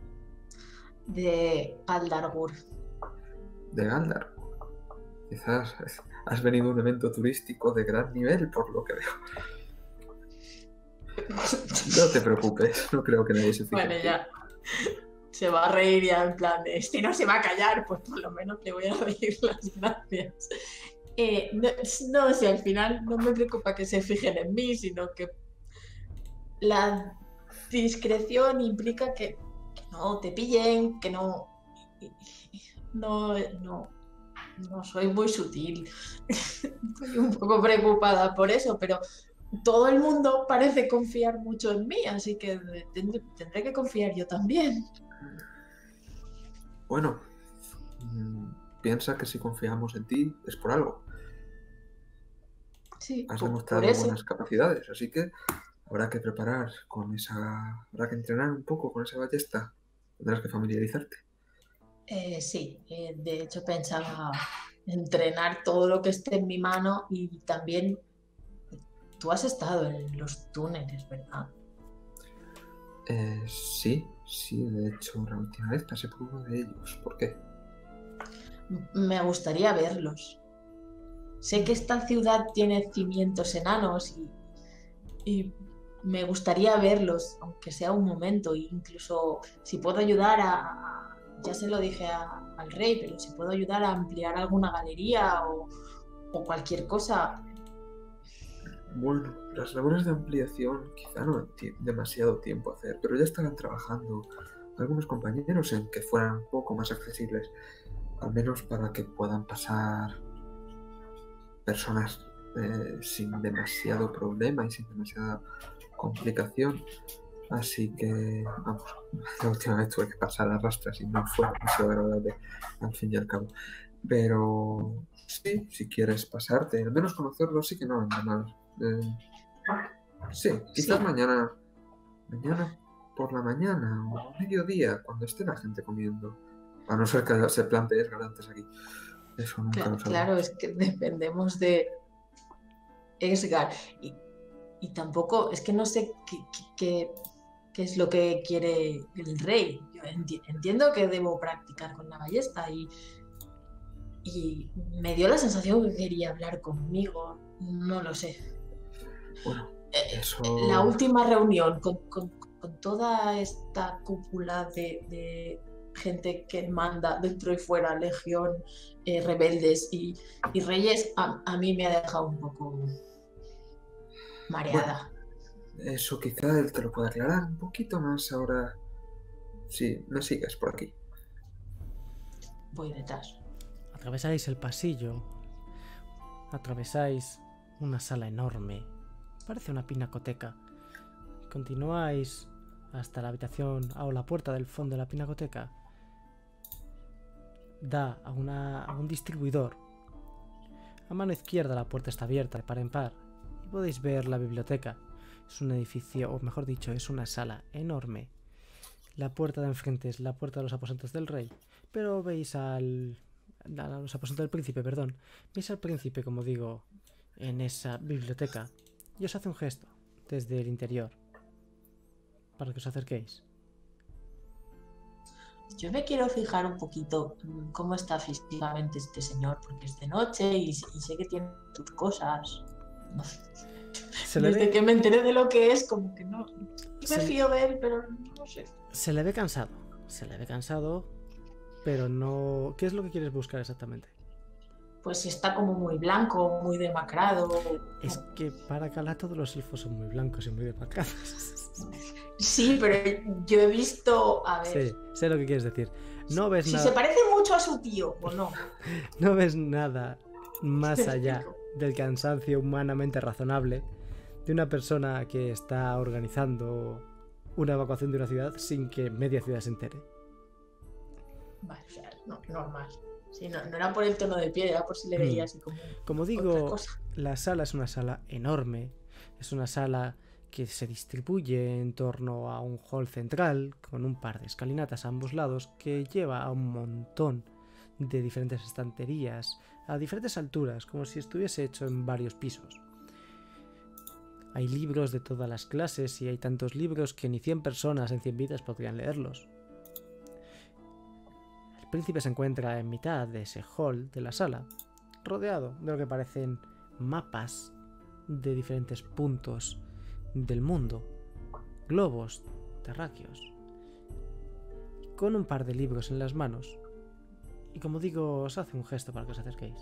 De Galdargur. De Galdar. Quizás has venido a un evento turístico de gran nivel, por lo que veo. No te preocupes, no creo que nadie se fije. Bueno, ya se va a reír ya en plan de, si no se va a callar, pues por lo menos le voy a reír las gracias. No sé, al final no me preocupa que se fijen en mí, sino que la discreción implica que no te pillen, que no soy muy sutil. Estoy un poco preocupada por eso, pero todo el mundo parece confiar mucho en mí, así que tendré que confiar yo también. Bueno, piensa que si confiamos en ti es por algo. Sí, Has por demostrado eso. buenas capacidades, así que habrá que preparar habrá que entrenar un poco con esa ballesta. Tendrás que familiarizarte. Sí, de hecho pensaba entrenar todo lo que esté en mi mano y también tú has estado en los túneles, ¿verdad? Sí, de hecho, la última vez pasé por uno de ellos. ¿Por qué? Me gustaría verlos. Sé que esta ciudad tiene cimientos enanos y me gustaría verlos, aunque sea un momento, e incluso si puedo ayudar ya se lo dije al rey, pero si puedo ayudar a ampliar alguna galería o cualquier cosa. Bueno, las labores de ampliación quizá no demasiado tiempo hacer, pero ya estarán trabajando algunos compañeros en que fueran un poco más accesibles, al menos para que puedan pasar personas sin demasiado problema y sin demasiada complicación. Así que, vamos, la última vez tuve que pasar a rastras y no fue demasiado agradable al fin y al cabo. Pero sí, si quieres pasarte, al menos conocerlo sí que no anda mal. Sí, quizás Sí. mañana por la mañana o a mediodía, cuando esté la gente comiendo. A no ser que se plantee antes aquí. Eso nunca lo Claro, sabemos. es que dependemos de Esgar y tampoco, es que no sé qué es lo que quiere el rey. Yo entiendo que debo practicar con la ballesta y me dio la sensación que quería hablar conmigo, no lo sé. Bueno, eso... La última reunión con toda esta cúpula de gente que manda dentro y fuera, legión, rebeldes y reyes, a mí me ha dejado un poco mareada. Bueno, eso quizá él te lo pueda aclarar un poquito más ahora. Sí, me sigues por aquí. Voy detrás. Atravesáis el pasillo. Atravesáis una sala enorme. Parece una pinacoteca. Continuáis hasta la habitación o la puerta del fondo de la pinacoteca. Da a un distribuidor. A mano izquierda la puerta está abierta de par en par y podéis ver la biblioteca. Es un edificio, o mejor dicho, es una sala enorme. La puerta de enfrente es la puerta de los aposentos del rey, pero veis a los aposentos del príncipe, perdón. Veis al príncipe, como digo, en esa biblioteca y os hace un gesto desde el interior para que os acerquéis. Yo me quiero fijar un poquito cómo está físicamente este señor, porque es de noche y sé que tiene sus cosas. No sé. Desde que me enteré de lo que es, como que no me fío de él, pero no sé. Se le ve cansado, pero no... ¿Qué es lo que quieres buscar exactamente? Pues está como muy blanco, muy demacrado. Es que para Cala todos los elfos son muy blancos y muy demacrados. Sí, pero yo he visto, a ver, Sí, sé lo que quieres decir. No ves si nada. se parece mucho a su tío o no. No ves nada más Me allá explico. del cansancio humanamente razonable de una persona que está organizando una evacuación de una ciudad sin que media ciudad se entere. Vale, o sea, no, normal. Sí, no era por el tono de piel, era por si le veía así como Como otra digo, cosa. la sala es una sala enorme, es una sala que se distribuye en torno a un hall central con un par de escalinatas a ambos lados que lleva a un montón de diferentes estanterías a diferentes alturas, como si estuviese hecho en varios pisos. Hay libros de todas las clases y hay tantos libros que ni 100 personas en 100 vidas podrían leerlos. El príncipe se encuentra en mitad de ese hall de la sala, rodeado de lo que parecen mapas de diferentes puntos del mundo, globos terráqueos, con un par de libros en las manos. Y como digo, os hace un gesto para que os acerquéis.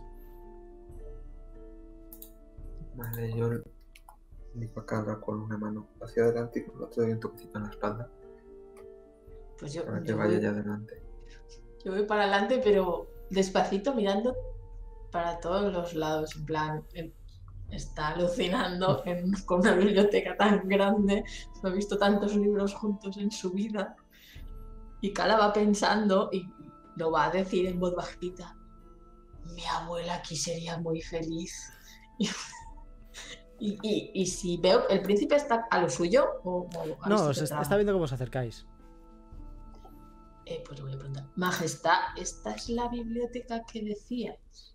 Vale, yo digo a Cala con una mano hacia adelante y con la otra doy un toquecito en la espalda Pues yo, para que yo vaya voy, ya adelante. yo voy para adelante, pero despacito mirando para todos los lados. En plan, está alucinando con una biblioteca tan grande. No ha visto tantos libros juntos en su vida. Y Cala va pensando y lo va a decir en voz bajita. Mi abuela aquí sería muy feliz. Y si veo, ¿el príncipe está a lo suyo o ha No, visto os que entramos? está viendo cómo os acercáis. Pues le voy a preguntar. Majestad, ¿esta es la biblioteca que decías?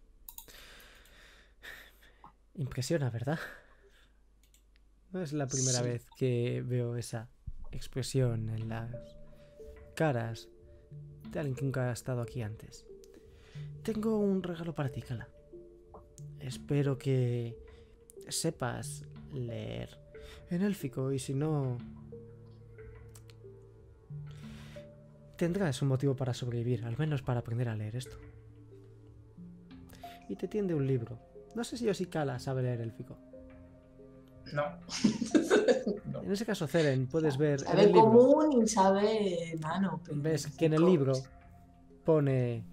Impresiona, ¿verdad? No es la primera Sí. vez que veo esa expresión en las caras de alguien que nunca ha estado aquí antes. Tengo un regalo para ti, Cala. Espero que sepas leer en élfico y si no, tendrás un motivo para sobrevivir, al menos para aprender a leer esto. Y te tiende un libro. No sé si yo sí Cala sabe leer élfico. No. No. En ese caso, Ceren, puedes ver en Sabe el libro. común y sabe enano. Pero Ves que en el libro pone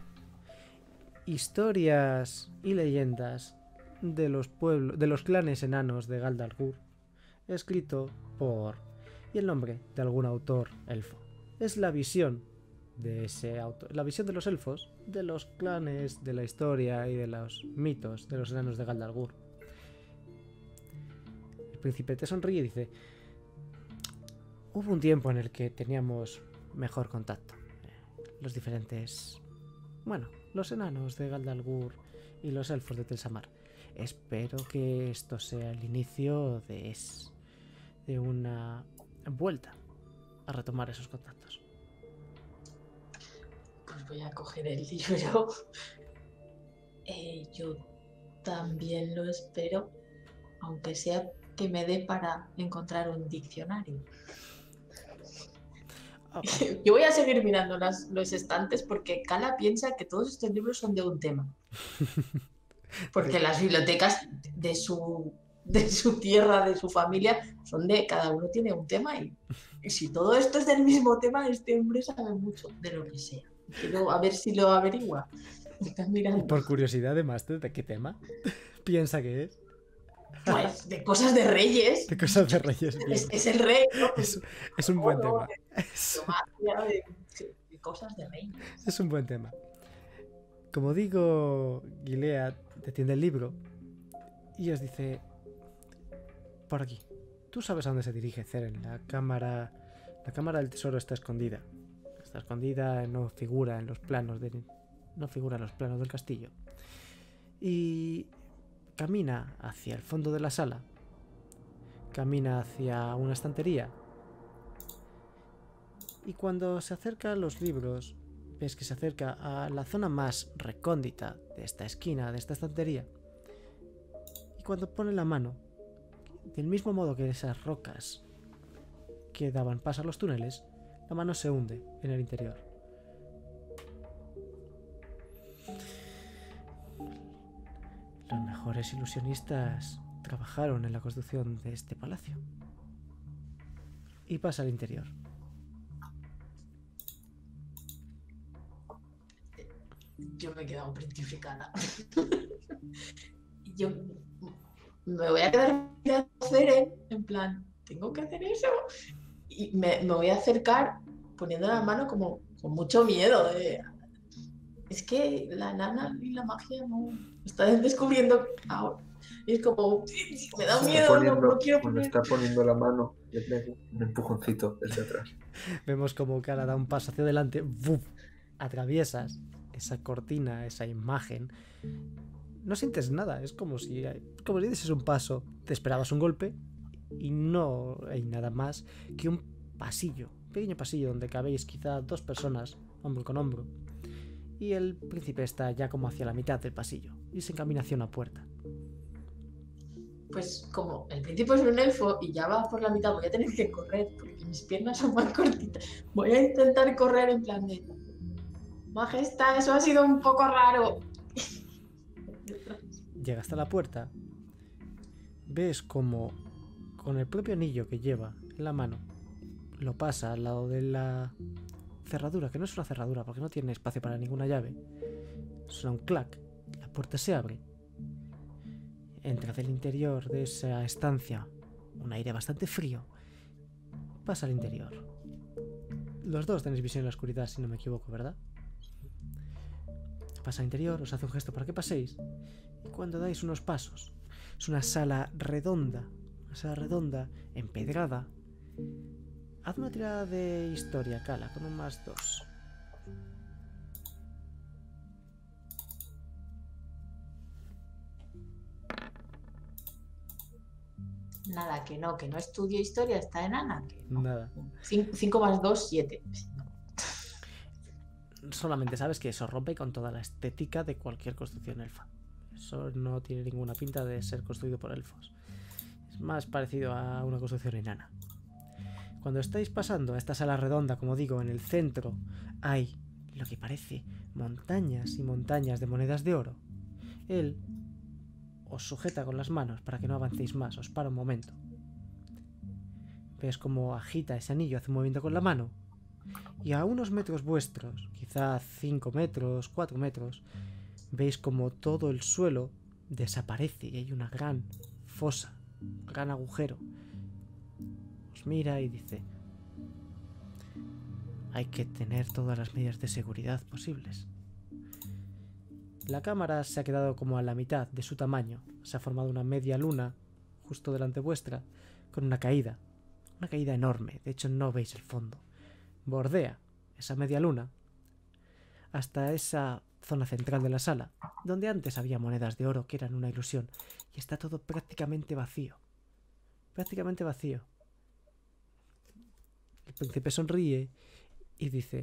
historias y leyendas de los pueblos, de los clanes enanos de Galdalgur, escrito por y el nombre de algún autor elfo. Es la visión de ese autor, la visión de los elfos, de los clanes, de la historia y de los mitos de los enanos de Galdalgur. El príncipe te sonríe y dice: hubo un tiempo en el que teníamos mejor contacto. Los diferentes... Bueno, los enanos de Galdalgur y los elfos de Telsamar. Espero que esto sea el inicio de una vuelta a retomar esos contactos. Pues voy a coger el libro. Yo también lo espero, aunque sea que me dé para encontrar un diccionario. Yo voy a seguir mirando los estantes porque Cala piensa que todos estos libros son de un tema. Porque las bibliotecas de su tierra, de su familia, son de cada uno tiene un tema y si todo esto es del mismo tema, este hombre sabe mucho de lo que sea. Quiero a ver si lo averigua. Estás mirando. Por curiosidad, además, ¿de qué tema piensa que es? Pues de cosas de reyes. De cosas de reyes. Bien. Es el rey, ¿no? Es un buen tema. De cosas de reyes. Es un buen tema. Como digo, Gilead detiene el libro y os dice: por aquí. Tú sabes a dónde se dirige Ceren. La cámara del tesoro está escondida. Está escondida, no figura en los planos del castillo. Y camina hacia el fondo de la sala. Camina hacia una estantería. Y cuando se acerca a los libros, ves que se acerca a la zona más recóndita de esta esquina, de esta estantería. Y cuando pone la mano, del mismo modo que esas rocas que daban paso a los túneles, la mano se hunde en el interior. Los mejores ilusionistas trabajaron en la construcción de este palacio. y pasa al interior. Yo me he quedado petrificada. Yo me voy a quedar a hacer, en plan, ¿tengo que hacer eso? Y me voy a acercar poniendo la mano como con mucho miedo. Es que la nana y la magia no están descubriendo ahora. Y es como, me da miedo, no quiero Cuando poner. está poniendo la mano, le pego un empujoncito desde atrás. Vemos como Kala da un paso hacia adelante, ¡buf! Atraviesas esa cortina, esa imagen. No sientes nada, es como si dieses un paso, te esperabas un golpe y no hay nada más que un pasillo, un pequeño pasillo donde cabéis quizá 2 personas, hombro con hombro. Y el príncipe está ya como hacia la mitad del pasillo y se encamina hacia una puerta. Pues como el príncipe es un elfo y ya va por la mitad, voy a tener que correr porque mis piernas son más cortitas. Voy a intentar correr en plan de, Majestad, eso ha sido un poco raro. Llega hasta la puerta, ves como con el propio anillo que lleva en la mano lo pasa al lado de la cerradura, que no es una cerradura porque no tiene espacio para ninguna llave. Suena un clac, la puerta se abre. Entra del interior de esa estancia un aire bastante frío. Pasa al interior. Los dos tenéis visión en la oscuridad, si no me equivoco, ¿verdad? Pasa al interior, os hace un gesto para que paséis. Y cuando dais unos pasos, es una sala redonda, empedrada. Haz una tirada de historia, Kala, con un +2. Nada, que no estudio historia, está enana. Nada. 5 más 2, 7. Solamente sabes que eso rompe con toda la estética de cualquier construcción elfa. Eso no tiene ninguna pinta de ser construido por elfos. Es más parecido a una construcción enana. Cuando estáis pasando a esta sala redonda, como digo, en el centro hay lo que parece montañas y montañas de monedas de oro. Él os sujeta con las manos para que no avancéis más, os para un momento. Ves cómo agita ese anillo, hace un movimiento con la mano, y a unos metros vuestros, quizá 5 metros, 4 metros, veis como todo el suelo desaparece y hay una gran fosa, un gran agujero. Os mira y dice: hay que tener todas las medidas de seguridad posibles. La cámara se ha quedado como a la mitad de su tamaño. Se ha formado una media luna justo delante vuestra, con una caída enorme. De hecho, no veis el fondo. Bordea esa media luna hasta esa zona central de la sala, donde antes había monedas de oro que eran una ilusión, y está todo prácticamente vacío. Prácticamente vacío. El príncipe sonríe y dice: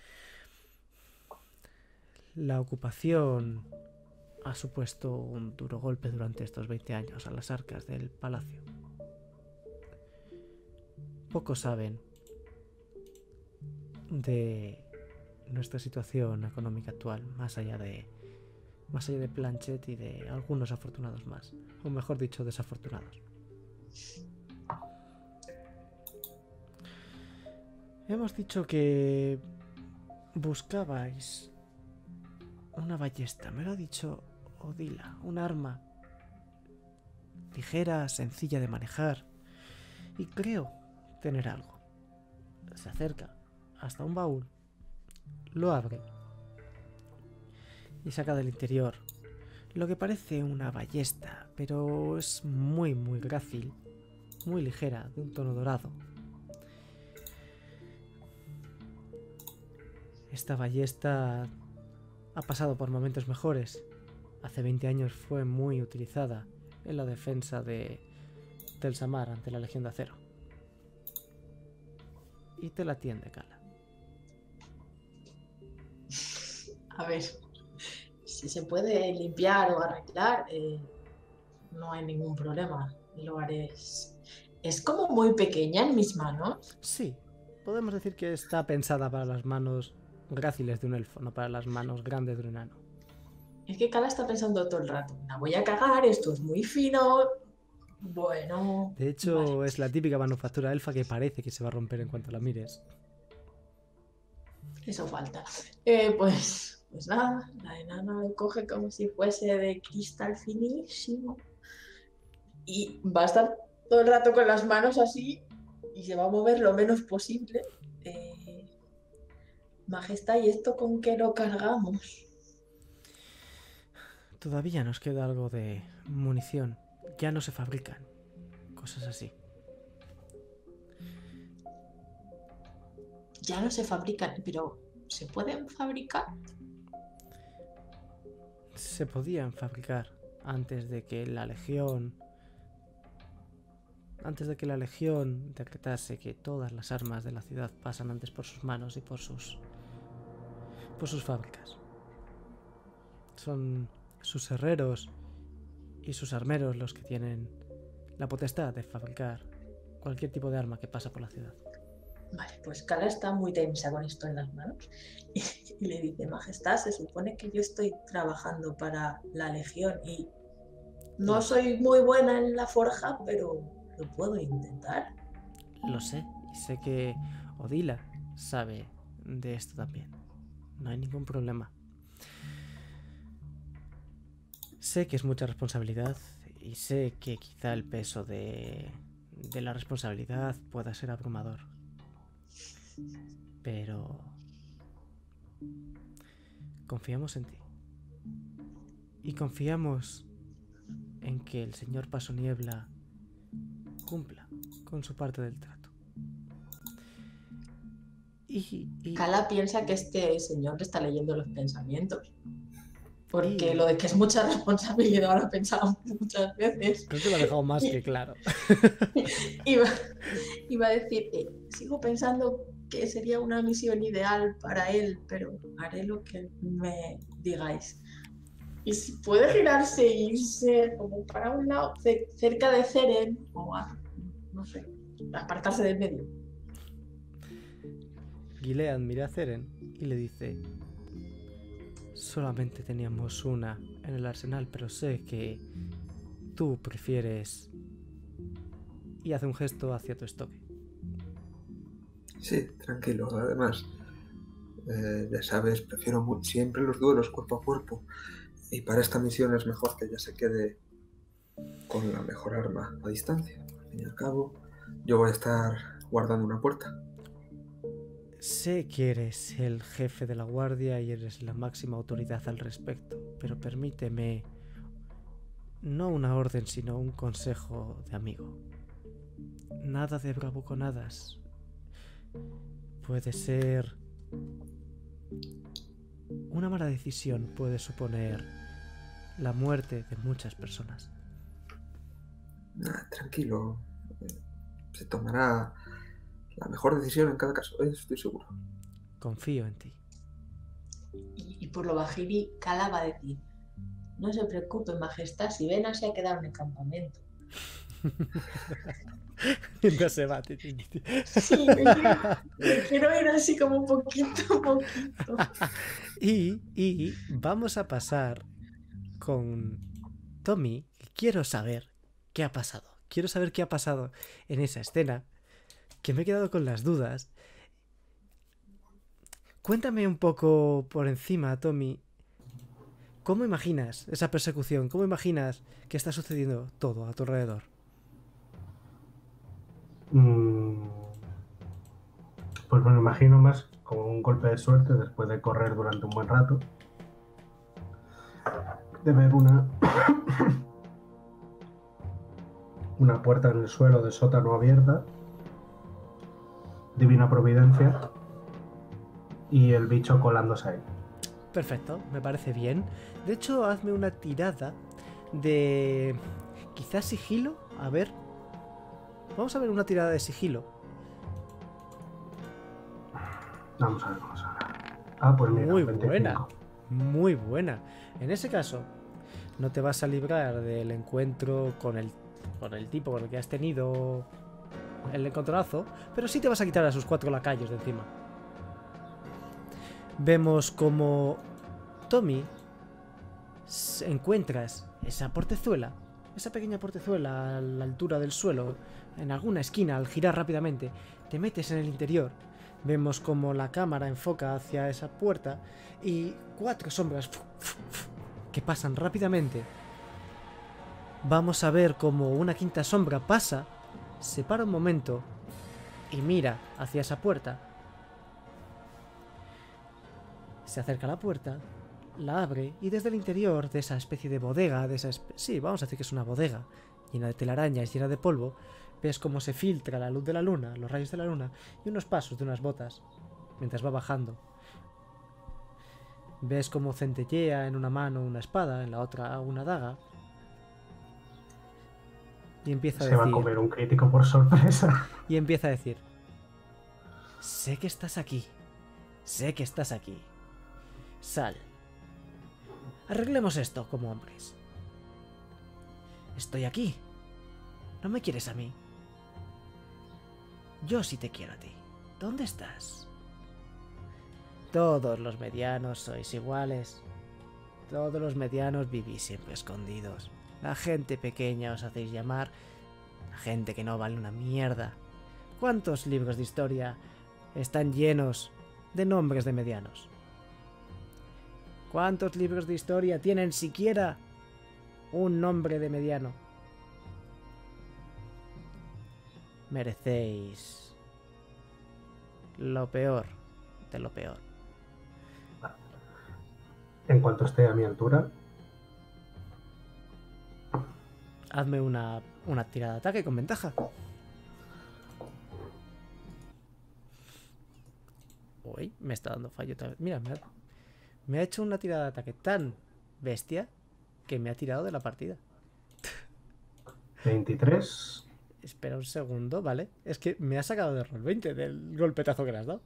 la ocupación ha supuesto un duro golpe durante estos 20 años a las arcas del palacio. Pocos saben de nuestra situación económica actual, más allá de Planchet y de algunos afortunados más, o mejor dicho, desafortunados. Hemos dicho que buscabais una ballesta, me lo ha dicho Odila, un arma ligera, sencilla de manejar, y creo tener algo. Se acerca hasta un baúl, lo abre y saca del interior lo que parece una ballesta, pero es muy grácil, muy ligera, de un tono dorado. Esta ballesta ha pasado por momentos mejores. Hace 20 años fue muy utilizada en la defensa de Telsamar ante la Legión de Acero. Y te la tiende, Kala. A ver, si se puede limpiar o arreglar, no hay ningún problema. Lo haré. Es como muy pequeña en mis manos. Sí, podemos decir que está pensada para las manos gráciles de un elfo, no para las manos grandes de un enano. Es que Kala está pensando todo el rato: la voy a cagar, esto es muy fino, Bueno, De hecho, vale. es la típica manufactura elfa que parece que se va a romper en cuanto la mires. Eso falta. Pues nada, la enana lo coge como si fuese de cristal finísimo y va a estar todo el rato con las manos así y se va a mover lo menos posible. Majestad, ¿y esto con qué lo cargamos? Todavía nos queda algo de munición. Ya no se fabrican cosas así. Ya no se fabrican, pero ¿se pueden fabricar? Se podían fabricar antes de que la Legión decretase que todas las armas de la ciudad pasan antes por sus manos y por sus fábricas. Son sus herreros y sus armeros los que tienen la potestad de fabricar cualquier tipo de arma que pasa por la ciudad. Vale, pues Kala está muy tensa con esto en las manos y le dice, Majestad, se supone que yo estoy trabajando para la Legión y no soy muy buena en la forja, pero lo puedo intentar. Lo sé, y sé que Odila sabe de esto también. No hay ningún problema. Sé que es mucha responsabilidad y sé que quizá el peso de la responsabilidad pueda ser abrumador. Pero confiamos en ti. Y confiamos en que el señor Pasoniebla cumpla con su parte del trato. Y Kala piensa que este señor le está leyendo los pensamientos. Porque Y- lo de que es mucha responsabilidad lo he pensado muchas veces. creo que lo ha dejado más que claro. Iba a decir, sigo pensando que sería una misión ideal para él, pero haré lo que me digáis. Y si puede girarse e irse como para un lado, cerca de Ceren, o no sé, apartarse del medio. Gilead mira a Ceren y le dice: solamente teníamos una en el arsenal, pero sé que tú prefieres... Y hace un gesto hacia tu estoque. Sí, tranquilo. Además, ya sabes, prefiero siempre los duelos cuerpo a cuerpo. Y para esta misión es mejor que ella se quede con la mejor arma a distancia. Al fin y al cabo, yo voy a estar guardando una puerta. Sé que eres el jefe de la guardia y eres la máxima autoridad al respecto, pero permíteme no una orden, sino un consejo de amigo. Nada de bravuconadas. Puede ser... Una mala decisión puede suponer la muerte de muchas personas. Tranquilo. Se tomará la mejor decisión en cada caso, estoy seguro. Confío en ti. Y por lo bajini, Kala va a decir, no se preocupe, Majestad, si Vena se ha quedado en el campamento. No se va. Sí, me quiero ir así como un poquito. Y vamos a pasar con Tommy. Quiero saber qué ha pasado. Quiero saber qué ha pasado en esa escena, que me he quedado con las dudas. Cuéntame un poco por encima, Tommy. ¿Cómo imaginas esa persecución? ¿Cómo imaginas que está sucediendo todo a tu alrededor? Pues me lo imagino más como un golpe de suerte después de correr durante un buen rato. De ver una puerta en el suelo de sótano abierta. Divina providencia. Y el bicho colándose ahí. Perfecto, me parece bien. De hecho, hazme una tirada de... quizás sigilo. A ver. Vamos a ver una tirada de sigilo. Vamos a ver. Pues mira, Muy 25. buena. Muy buena. En ese caso, no te vas a librar del encuentro con el tipo con el que has tenido el encontronazo, pero sí te vas a quitar a sus 4 lacayos de encima. Vemos como Tommy encuentras esa portezuela esa pequeña portezuela a la altura del suelo, en alguna esquina, al girar rápidamente, te metes en el interior. Vemos como la cámara enfoca hacia esa puerta y 4 sombras que pasan rápidamente. Vamos a ver como una quinta sombra pasa, se para un momento y mira hacia esa puerta. Se acerca a la puerta, la abre y desde el interior de esa especie de bodega, sí, vamos a decir que es una bodega, llena de telarañas, llena de polvo, ves cómo se filtra la luz de la luna, los rayos de la luna y unos pasos de unas botas mientras va bajando. Ves cómo centellea en una mano una espada, en la otra una daga. Y empieza a Se decir... va a comer un crítico por sorpresa. Y empieza a decir: sé que estás aquí. Sé que estás aquí. Sal. Arreglemos esto como hombres. Estoy aquí. ¿No me quieres a mí? Yo sí te quiero a ti. ¿Dónde estás? Todos los medianos sois iguales. Todos los medianos vivís siempre escondidos. La gente pequeña os hacéis llamar. La gente que no vale una mierda. ¿Cuántos libros de historia están llenos de nombres de medianos? ¿Cuántos libros de historia tienen siquiera un nombre de mediano? Merecéis lo peor de lo peor. En cuanto esté a mi altura, Hazme una tirada de ataque con ventaja. Uy, me está dando fallo otra vez. Mira, me ha hecho una tirada de ataque tan bestia que me ha tirado de la partida. 23. Espera un segundo, ¿vale? Es que me ha sacado de roll 20 del golpetazo que le has dado.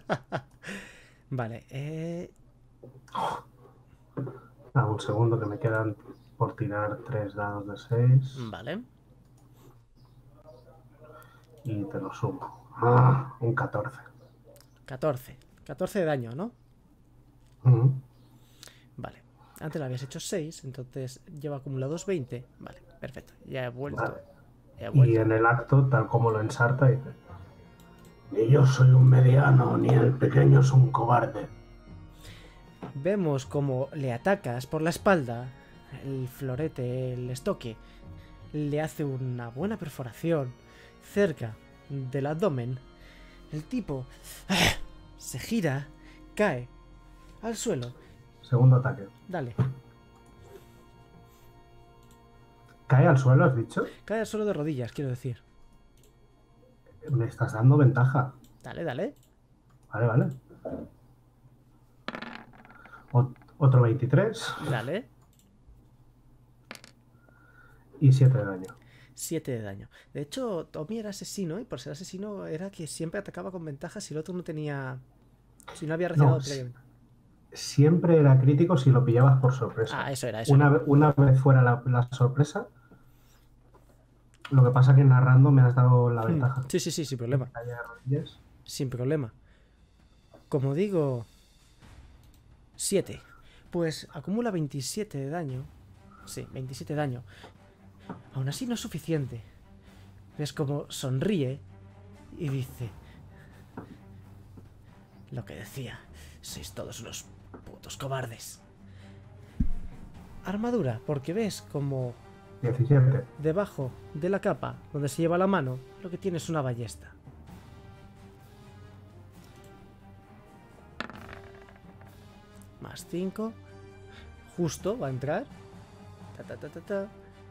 Vale, Un segundo que me quedan por tirar 3 dados de 6. Vale. Y te lo sumo. Un 14. 14. 14 de daño, ¿no? Ujú. Vale. Antes le habías hecho 6, entonces lleva acumulados 20. Vale, perfecto. Ya he vuelto. Vale. Ya he Y vuelto. en el acto, tal como lo ensarta, dice: ni yo soy un mediano, ni el pequeño es un cobarde. Vemos como le atacas por la espalda. El florete, el estoque, le hace una buena perforación cerca del abdomen. El tipo se gira, cae al suelo. Segundo ataque. Dale. ¿Cae al suelo, has dicho? Cae al suelo de rodillas, quiero decir. Me estás dando ventaja. Dale, dale. Vale, vale. Otro 23 Dale. y 7 de daño. 7 de daño. De hecho, Tommy era asesino y por ser asesino era que siempre atacaba con ventaja si el otro no tenía... Si no había reaccionado No, previamente. Siempre era crítico si lo pillabas por sorpresa. Ah, eso era, eso Una, era. una vez fuera la sorpresa, lo que pasa que narrando me has dado la ventaja. Sí, sí, sí, sin problema. Calle de rodillas. Sin problema. Como digo... 7. Pues acumula 27 de daño. Sí, 27 de daño. Aún así no es suficiente. Ves como sonríe y dice: lo que decía, sois todos unos putos cobardes. Armadura, porque ves como 17. debajo de la capa donde se lleva la mano, lo que tiene es una ballesta. Más 5. Justo va a entrar. Ta, ta, ta, ta, ta.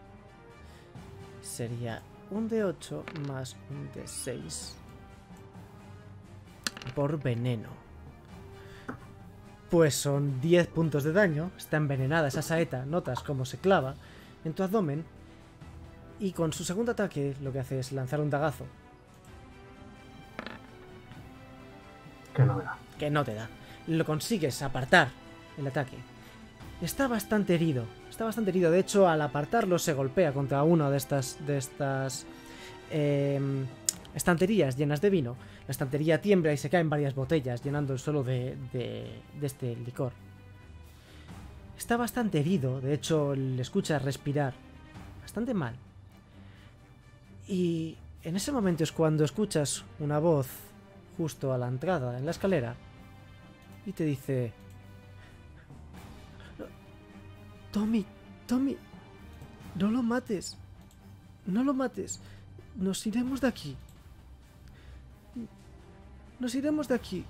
Sería un de 8 más un de 6 por veneno. Pues son 10 puntos de daño. Está envenenada esa saeta. Notas cómo se clava en tu abdomen. Y con su segundo ataque lo que hace es lanzar un dagazo. Que no me da. Que no te da. Lo consigues apartar el ataque. Está bastante herido. Está bastante herido. De hecho, al apartarlo se golpea contra una de estas estanterías llenas de vino. La estantería tiembla y se caen varias botellas, llenando el suelo de este licor. Está bastante herido. De hecho, le escuchas respirar bastante mal. Y en ese momento es cuando escuchas una voz justo a la entrada en la escalera y te dice: Tommy, Tommy, no lo mates, no lo mates, nos iremos de aquí. Nos iremos de aquí.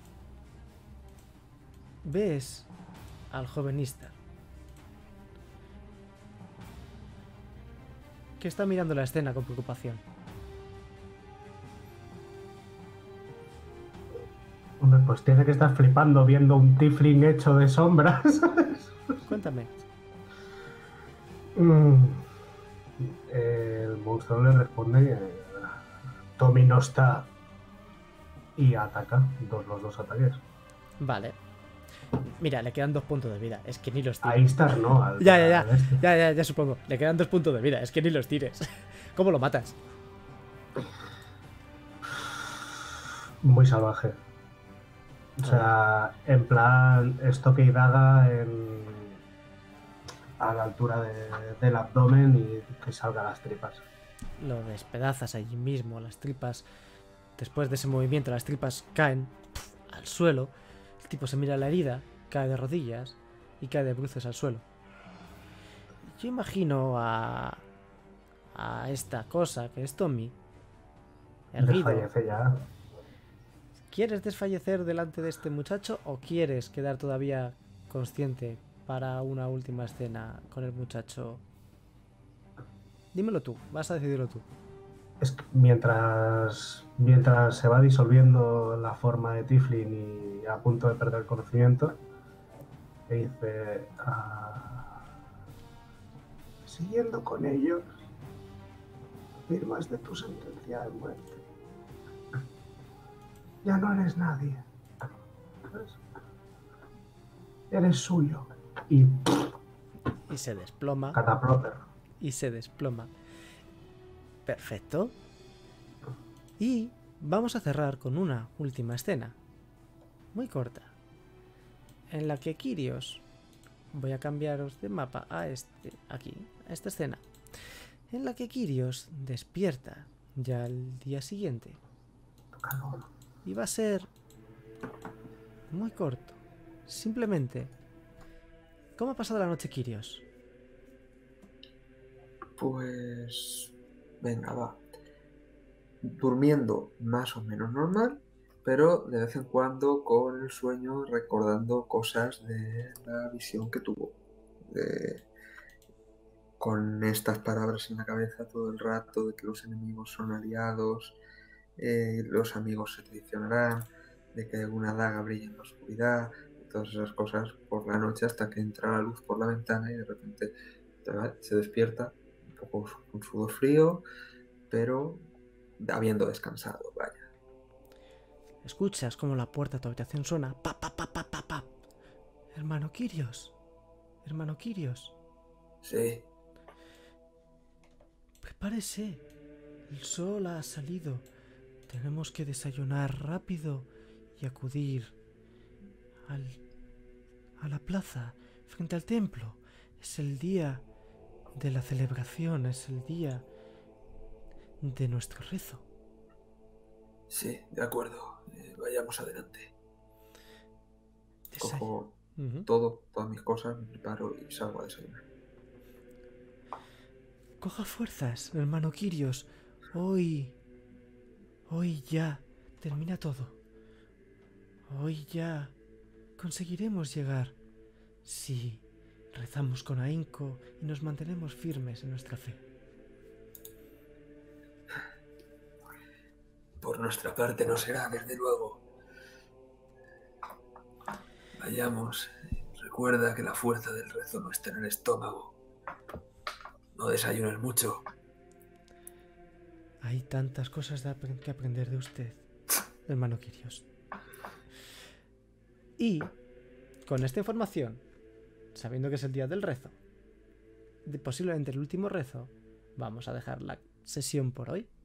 Ves al joven Istar, que está mirando la escena con preocupación. Hombre, pues tiene que estar flipando viendo un tiefling hecho de sombras. Cuéntame. El monstruo le responde: Tommy no está. Y ataca. Los dos ataques. Vale. Mira, le quedan 2 puntos de vida. Es que ni los A tires. Istar no. Al Ya supongo. Le quedan 2 puntos de vida. Es que ni los tires. ¿Cómo lo matas? Muy salvaje. O sea, en plan estoque y daga a la altura del abdomen y que salgan las tripas. Lo despedazas allí mismo. Las tripas, después de ese movimiento, las tripas caen al suelo. El tipo se mira la herida, cae de rodillas y cae de bruces al suelo. Yo imagino a esta cosa que es Tommy erguido. Desfallece ya. ¿Quieres desfallecer delante de este muchacho o quieres quedar todavía consciente para una última escena con el muchacho? Dímelo tú, vas a decidirlo tú. Es que mientras se va disolviendo la forma de Tiflin y a punto de perder el conocimiento, le dice: siguiendo con ellos, firmas de tu sentencia de muerte. Ya no eres nadie. ¿Sabes? Eres suyo. Y se desploma. cataploper. Y se desploma. Perfecto. Y vamos a cerrar con una última escena. Muy corta. En la que Kyrios... Voy a cambiaros de mapa a aquí, a esta escena. En la que Kyrios despierta ya al día siguiente. Y va a ser muy corto. Simplemente, ¿cómo ha pasado la noche, Kyrios? Pues... venga, va. Durmiendo más o menos normal, pero de vez en cuando con el sueño recordando cosas de la visión que tuvo. Con estas palabras en la cabeza todo el rato de que los enemigos son aliados, los amigos se traicionarán, de que una daga brilla en la oscuridad, todas esas cosas por la noche hasta que entra la luz por la ventana y de repente se despierta un poco con sudor frío, pero habiendo descansado, vaya. Escuchas como la puerta de tu habitación suena. ¡Pa, pa, pa, pa, pa, pa! Hermano Kyrios. Hermano Kyrios. Sí. Prepárese. El sol ha salido. Tenemos que desayunar rápido y acudir a la plaza frente al templo. Es el día de la celebración, es el día de nuestro rezo. Sí, de acuerdo. Vayamos adelante. Cojo todas mis cosas, me preparo y salgo a desayunar. Coja fuerzas, hermano Kyrios. Hoy ya termina todo. Hoy ya conseguiremos llegar si rezamos con ahínco y nos mantenemos firmes en nuestra fe. Por nuestra parte no será, desde luego. Vayamos. Recuerda que la fuerza del rezo no está en el estómago. No desayunes mucho. Hay tantas cosas que aprender de usted, hermano Kyrios. Y con esta información, sabiendo que es el día del rezo, posiblemente el último rezo, vamos a dejar la sesión por hoy.